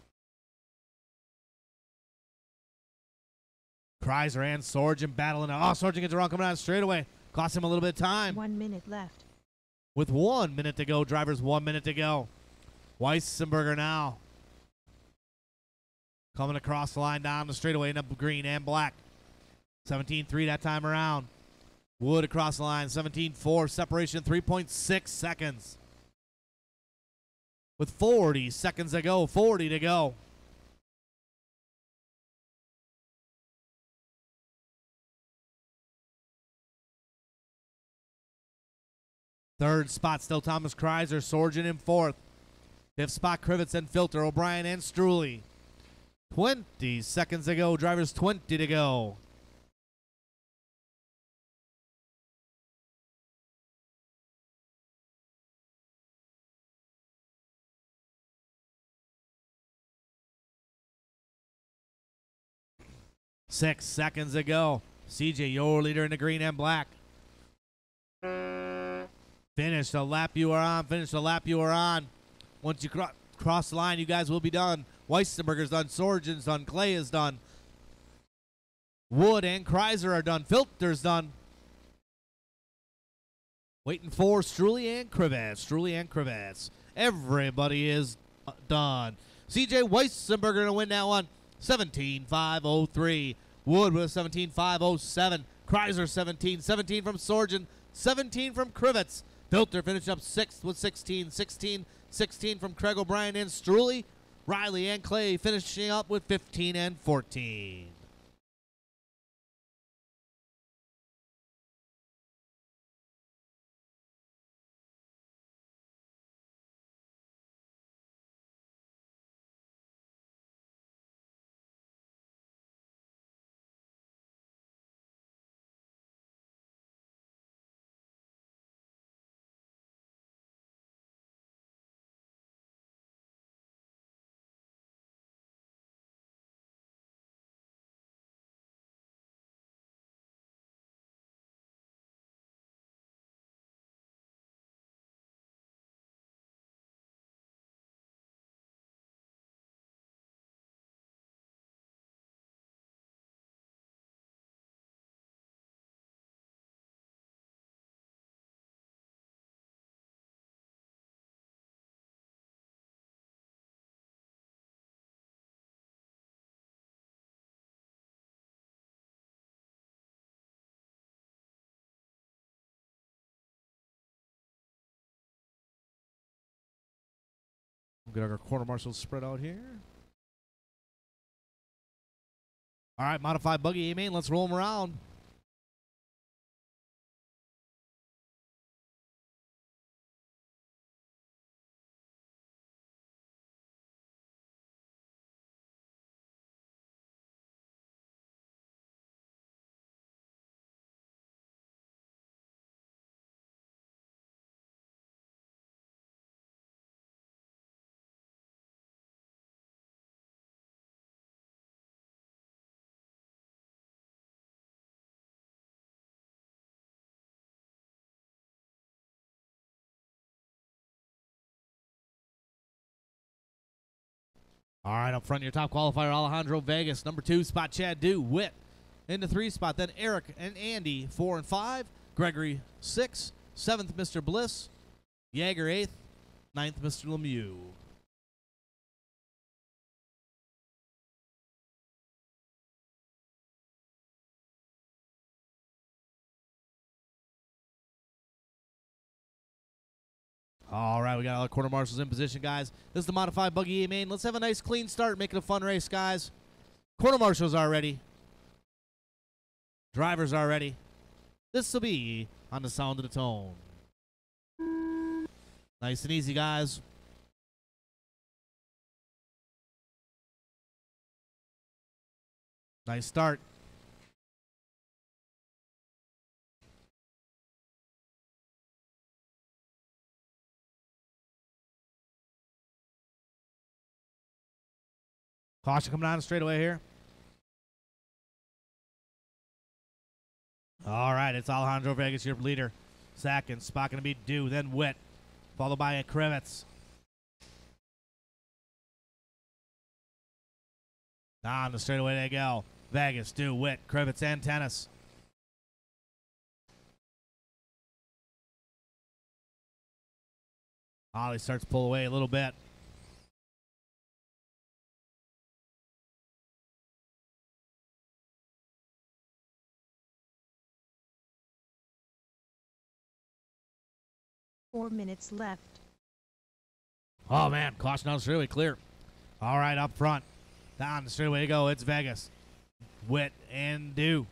[SPEAKER 1] Kreiser and Sorgen battling. Oh, Sorgen gets it wrong coming out straight away. Cost him a little bit of time.
[SPEAKER 2] 1 minute left.
[SPEAKER 1] With 1 minute to go. Drivers 1 minute to go. Weissenberger now. Coming across the line down the straightaway in the green and black. 17-3 that time around. Wood across the line. 17-4. Separation 3.6 seconds. With 40 seconds to go. 40 to go. Third spot still Thomas Kreiser. Sorgen in fourth. Fifth spot Krivitz and Filter. O'Brien and Struley. 20 seconds to go. Drivers 20 to go. Six seconds to go. CJ, your leader in the green and black. Finish the lap you are on. Finish the lap you are on. Once you cross the line, you guys will be done. Weissenberger's done. Sorgen's done. Clay is done. Wood and Kreiser are done. Filter's done. Waiting for Struley and Krivitz. Struley and Krivitz. Everybody is done. CJ Weissenberger going to win that one. 17.503. Wood with a 17.507. Kreiser 17 from Sorgen, 17 from Krivitz. Filter finished up 6th with 16 from Craig O'Brien and Struley. Riley and Clay finishing up with 15 and 14. We'll get our quarter marshals spread out here. All right, modified buggy A main. Let's roll them around. All right, up front, your top qualifier, Alejandro Vegas. Number 2 spot, Chad Dew. Witt in the 3 spot. Then Eric and Andy, 4 and 5. Gregory, 6. 7th, Mr. Bliss. Yeager, 8th. 9th, Mr. Lemieux. All right, we got all the quarter marshals in position, guys. This is the modified buggy A main. Let's have a nice clean start, make it a fun race, guys. Quarter marshals are ready. Drivers are ready. This will be on the sound of the tone. Nice and easy, guys. Nice start. Caution coming down the straightaway here. All right, it's Alejandro Vegas, your leader. Second spot going to be Dew, then Witt, followed by a Krivets. On the straightaway they go. Vegas, Dew, Witt, Krivets, and Tennis. Ollie starts to pull away a little bit.
[SPEAKER 2] Four minutes left.
[SPEAKER 1] Oh, man. Caution on the straightaway. Clear. All right, up front. Down the straightaway you go. It's Vegas. Witt and Dew.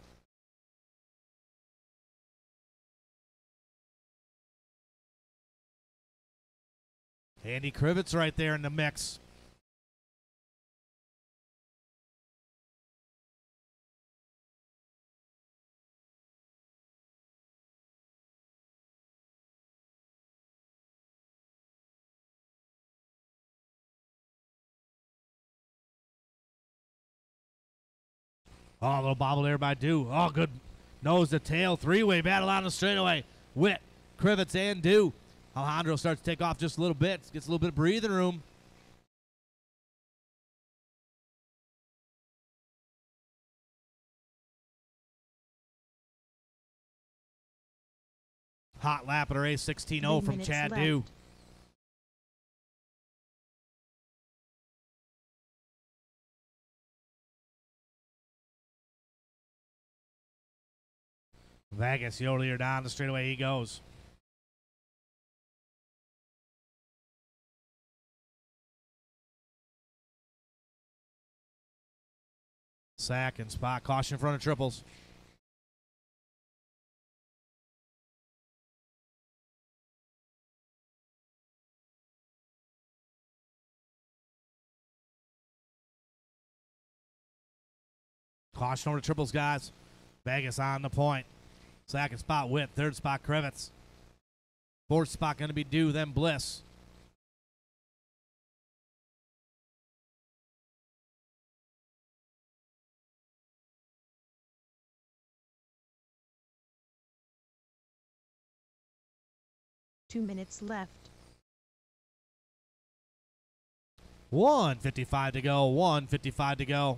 [SPEAKER 1] Andy Krivets right there in the mix. Oh, a little bobble there by Dew. Oh, good nose to tail. Three-way battle on the straightaway. Witt, Krivets, and Dew. Alejandro starts to take off just a little bit. Gets a little bit of breathing room. Hot lap at a race 16-0 from Chad Dew. Vegas, your leader down the straightaway he goes. Sack and spot. Caution in front of triples. Caution over the triples, guys. Vegas on the point. Second spot, Witt. Third spot, Krivets. Fourth spot going to be Dew, then Bliss.
[SPEAKER 2] Two minutes left.
[SPEAKER 1] 1:55 to go. 1:55 to go.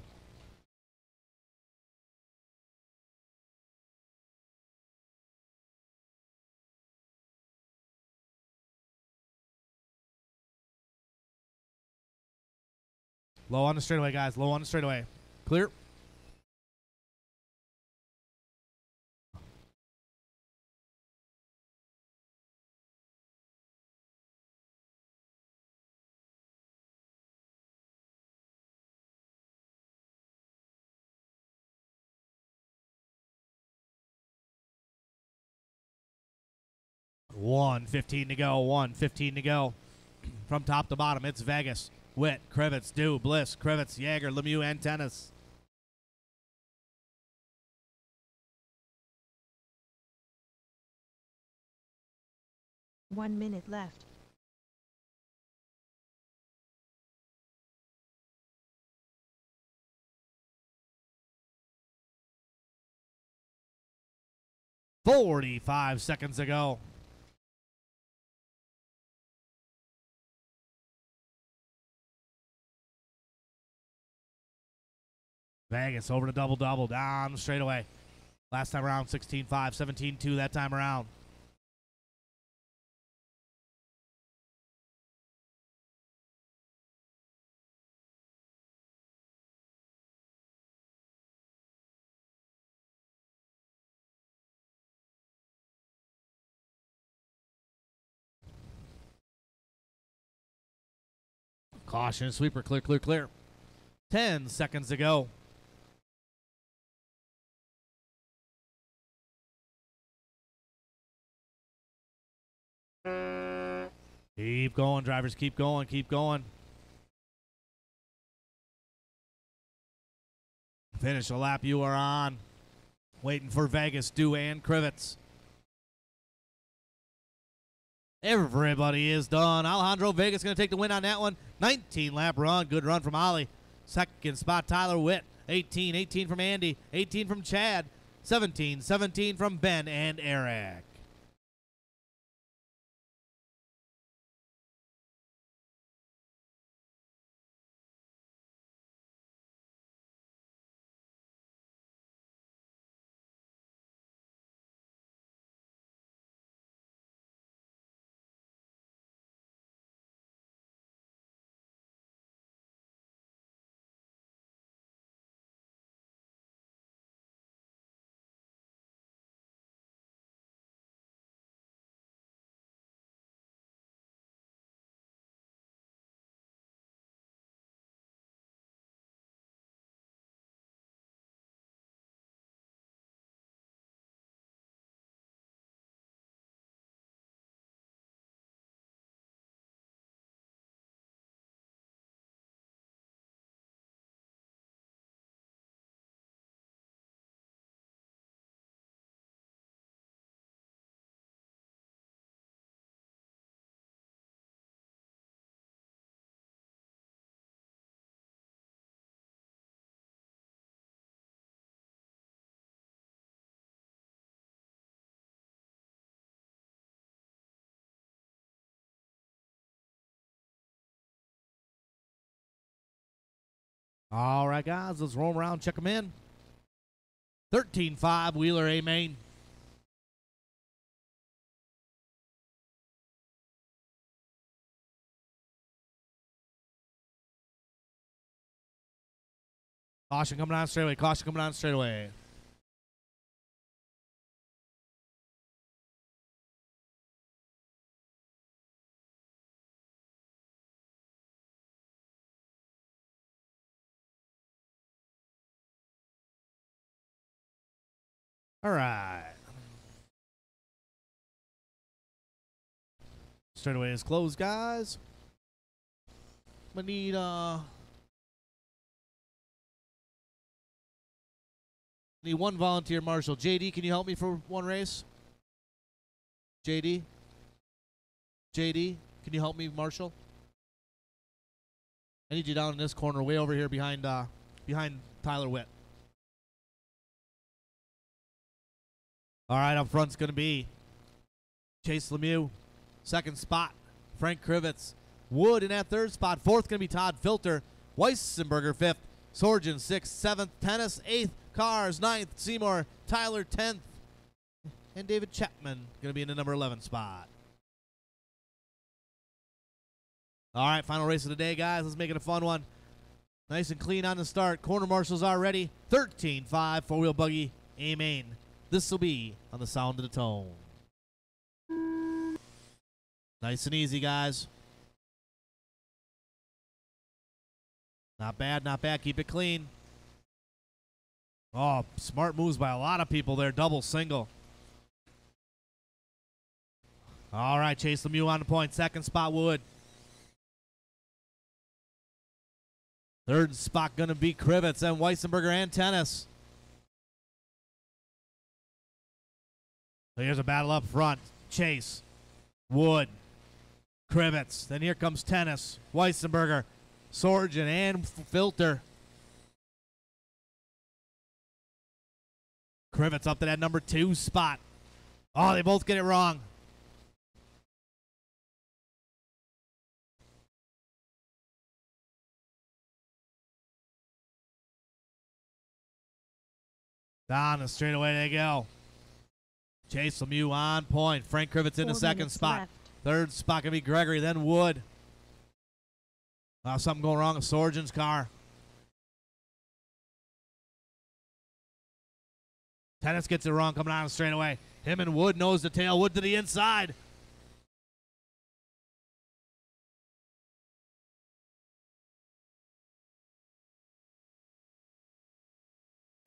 [SPEAKER 1] Low on the straightaway, guys. Low on the straightaway. Clear. $1:15 to go. 1:15 to go. From top to bottom, it's Vegas. Witt, Krivets, Dew, Bliss, Krivets, Jaeger, Lemieux, and Tennis.
[SPEAKER 2] One minute left.
[SPEAKER 1] $45 seconds to go. Vegas over to double-double, down the straightaway. Last time around, 16-5, 17-2 that time around. Caution, sweeper, clear, clear, clear. 10 seconds to go. Keep going, drivers. Keep going. Keep going. Finish the lap you are on. Waiting for Vegas, Dew, and Krivitz. Everybody is done. Alejandro Vegas going to take the win on that one. 19-lap run. Good run from Ollie. Second spot, Tyler Witt. 18. 18 from Andy. 18 from Chad. 17. 17 from Ben and Eric. All right, guys, let's roll around, check them in. 13-5, Wheeler A main. Caution coming on straightaway. Caution coming on straightaway. All right. Straightaway is closed, guys. We need one volunteer marshal. JD, can you help me for one race? JD, can you help me marshal? I need you down in this corner, way over here behind Tyler Witt. All right, up front's going to be Chase Lemieux, second spot. Frank Krivitz. Wood in that third spot. Fourth going to be Todd Filter. Weissenberger fifth. Sorgen sixth. Seventh. Tennis eighth. Cars ninth. Seymour. Tyler 10th. And David Chapman going to be in the number 11 spot. All right, final race of the day, guys. Let's make it a fun one. Nice and clean on the start. Corner marshals are ready. 13-5, four-wheel buggy, A main. This will be on the sound of the tone. Nice and easy, guys. Not bad, not bad. Keep it clean. Oh, smart moves by a lot of people there. Double, single. All right, Chase Lemieux on the point. Second spot, Wood. Third spot going to be Krivitz and Weissenberger and Tennis. So here's a battle up front. Chase, Wood, Krivitz. Then here comes Tennis, Weissenberger, Sorgen, and Filter. Krivitz up to that number 2 spot. Oh, they both get it wrong. Down the straightaway they go. Chase Lemieux on point. Frank Krivitz in the second spot.
[SPEAKER 2] Left.
[SPEAKER 1] Third spot going to be Gregory, then Wood. Something going wrong with Sorgen's car. Tennis gets it wrong coming on straight away. Him and Wood nose to tail. Wood to the inside.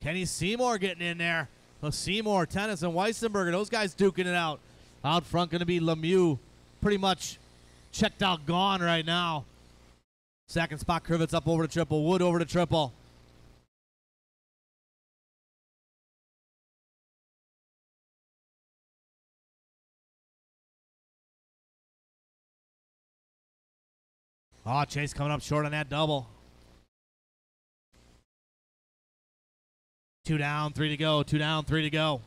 [SPEAKER 1] Kenny Seymour getting in there. Well, Seymour, Tennis, and Weissenberger, those guys duking it out. Out front going to be Lemieux. Pretty much checked out, gone right now. Second spot, Krivitz up over to triple. Wood over to triple. Oh, Chase coming up short on that double. 2 down, 3 to go. 2 down, 3 to go.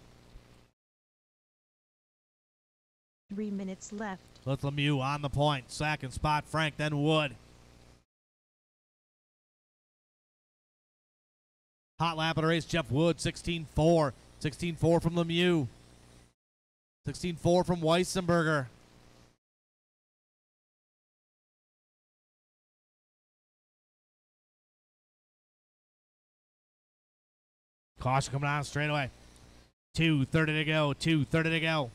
[SPEAKER 2] 3 minutes left.
[SPEAKER 1] Let's Lemieux on the point. Second spot, Frank, then Wood. Hot lap of the race, Jeff Wood, 16-4. 16-4 from Lemieux. 16-4 from Weissenberger. Caution coming on straight away. 2:30 to go. 2:30 to go.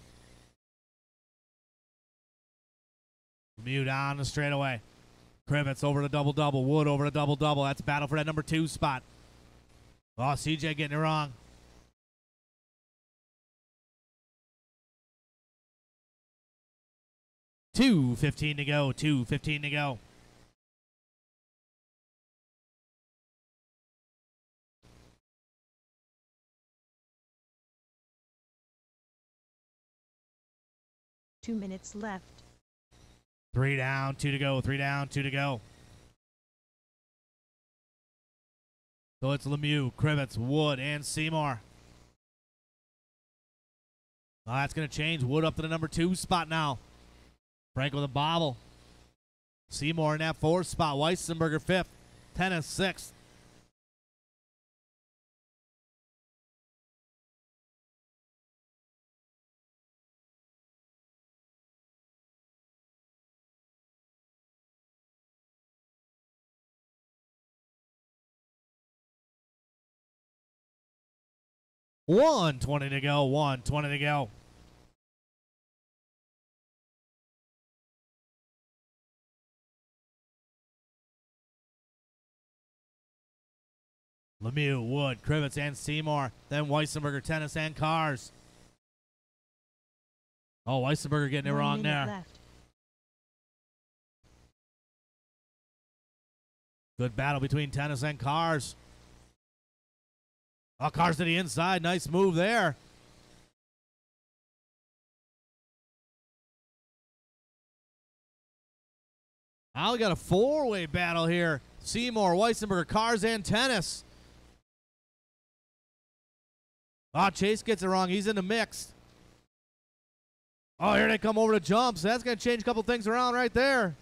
[SPEAKER 1] Lemieux down the straightaway. Krivitz over the double-double. Wood over the double-double. That's a battle for that number 2 spot. Oh, CJ getting it wrong. $2:15 to go. 2:15 to go.
[SPEAKER 2] Two minutes left.
[SPEAKER 1] 3 down, 2 to go. 3 down, 2 to go. So it's Lemieux, Krivitz, Wood, and Seymour. Oh, that's going to change. Wood up to the number 2 spot now. Frank with a bobble. Seymour in that 4th spot. Weissenberger 5th. Tennis 6th. $120 to go. $120 to go. Lemieux, Wood, Krivitz, and Seymour. Then Weissenberger, Tennis, and Cars. Oh, Weissenberger getting it
[SPEAKER 2] 1
[SPEAKER 1] wrong
[SPEAKER 2] minute
[SPEAKER 1] there.
[SPEAKER 2] left.
[SPEAKER 1] Good battle between Tennis and Cars. Oh, Cars to the inside. Nice move there. Now we got a 4-way battle here. Seymour, Weissenberger, Cars, and Tennis. Oh, Chase gets it wrong. He's in the mix. Oh, here they come over to jumps. That's going to change a couple things around right there.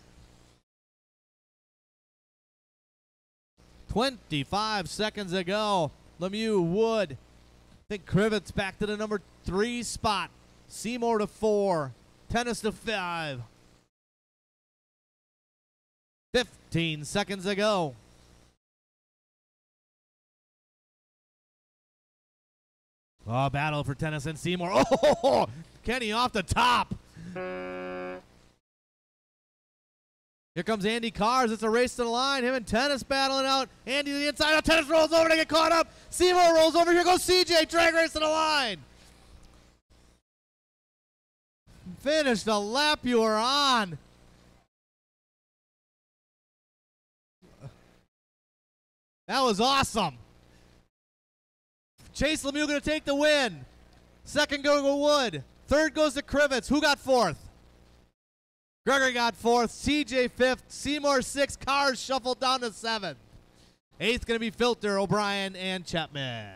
[SPEAKER 1] 25 seconds to go. Lemieux, Wood. I think Krivitz back to the number 3 spot. Seymour to 4. Tennis to 5. 15 seconds to go. Oh, battle for Tennis and Seymour. Oh, Kenny off the top. Here comes Andy Cars. It's a race to the line. Him and Tennis battling out. Andy to the inside. Oh, Tennis rolls over to get caught up. Seymour rolls over. Here goes CJ. Drag race to the line. Finish the lap you were on. That was awesome. Chase Lemieux going to take the win. Second goes to Wood. Third goes to Krivitz. Who got 4th? Gregory got 4th. CJ 5th. Seymour 6th. Cars shuffled down to 7th. 8th going to be Filter, O'Brien, and Chapman.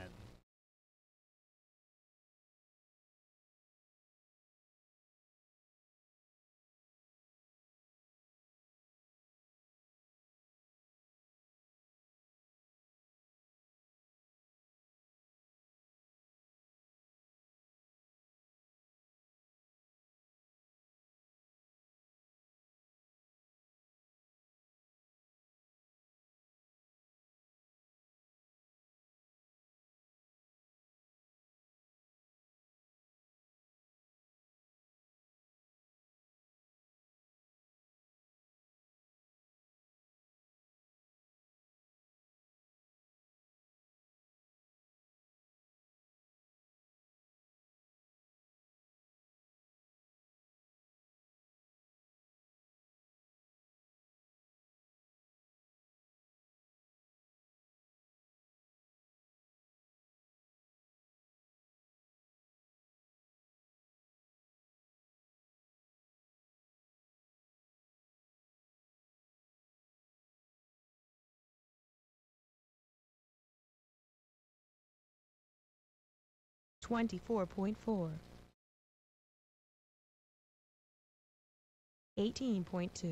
[SPEAKER 2] 24.4, 18.2,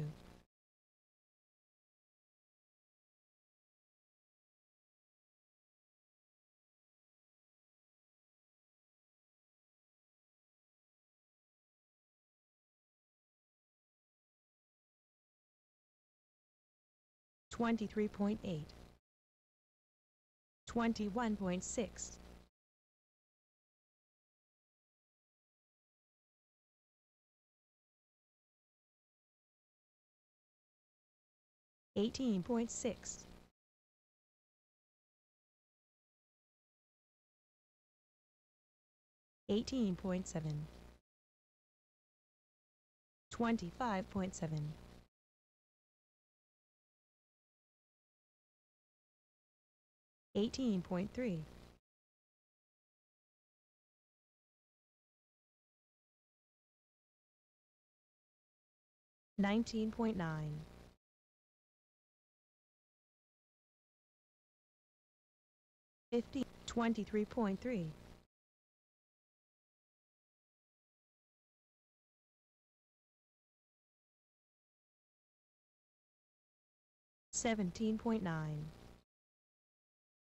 [SPEAKER 2] 23.8, 21.6, 18.6, 18.7, 25.7, 18.3, 19.9, 50, 23.3, 17.9,